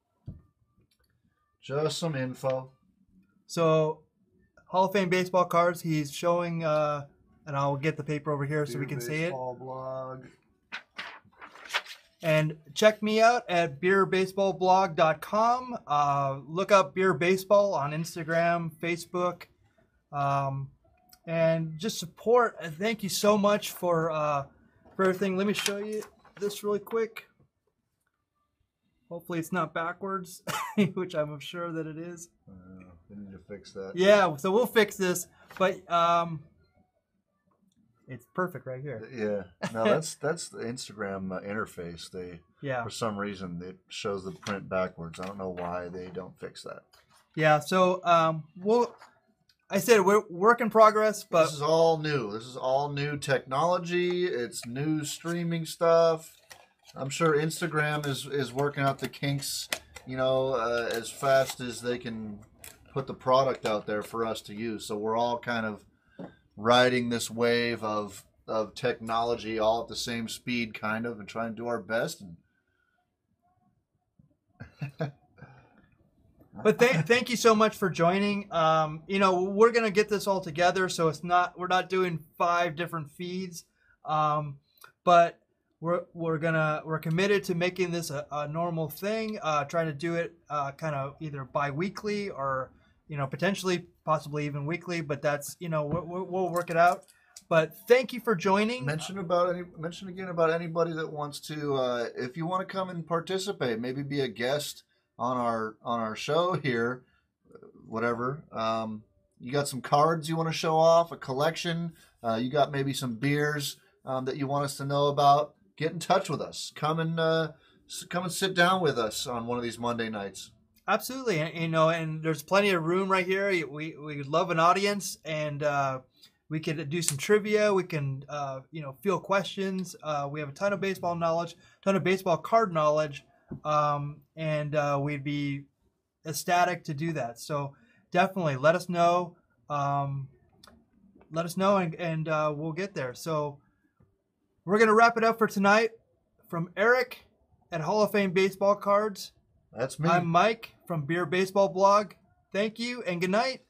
Just some info. So, Hall of Fame baseball cards. He's showing, uh, and I'll get the paper over here Beer so we can see it. Baseball blog. And check me out at beer baseball blog dot com. Uh, look up Beer Baseball on Instagram, Facebook. Um, and just support. And thank you so much for uh, for everything. Let me show you this really quick. Hopefully it's not backwards, which I'm sure that it is. Uh, we need to fix that. Yeah, so we'll fix this. But um, it's perfect right here. Yeah. No, that's that's the Instagram uh, interface. They yeah. For some reason it shows the print backwards. I don't know why they don't fix that. Yeah. So um, we'll. I said we're work in progress, but this is all new. This is all new technology. It's new streaming stuff. I'm sure Instagram is is working out the kinks, you know, uh, as fast as they can put the product out there for us to use. So we're all kind of riding this wave of of technology all at the same speed, kind of, and trying to do our best. And But th- thank you so much for joining. Um, you know, we're gonna get this all together, so it's not we're not doing five different feeds, um, but we're we're gonna we're committed to making this a, a normal thing. Uh, trying to do it uh, kind of either bi-weekly or you know potentially possibly even weekly. But that's you know we'll, we'll work it out. But thank you for joining. Mention about any mention again about anybody that wants to. Uh, if you want to come and participate, maybe be a guest on our on our show here, whatever. Um, you got some cards you want to show off, a collection. Uh, you got maybe some beers um, that you want us to know about. Get in touch with us. Come and uh, come and sit down with us on one of these Monday nights. Absolutely, and, you know, and there's plenty of room right here. We we love an audience, and uh, we could do some trivia. We can uh, you know field questions. Uh, we have a ton of baseball knowledge, ton of baseball card knowledge. Um, and uh, we'd be ecstatic to do that. So definitely let us know. Um, let us know, and, and uh, we'll get there. So we're going to wrap it up for tonight. From Erik at Hall of Fame Baseball Cards. That's me. I'm Mike from Beer Baseball Blog. Thank you, and good night.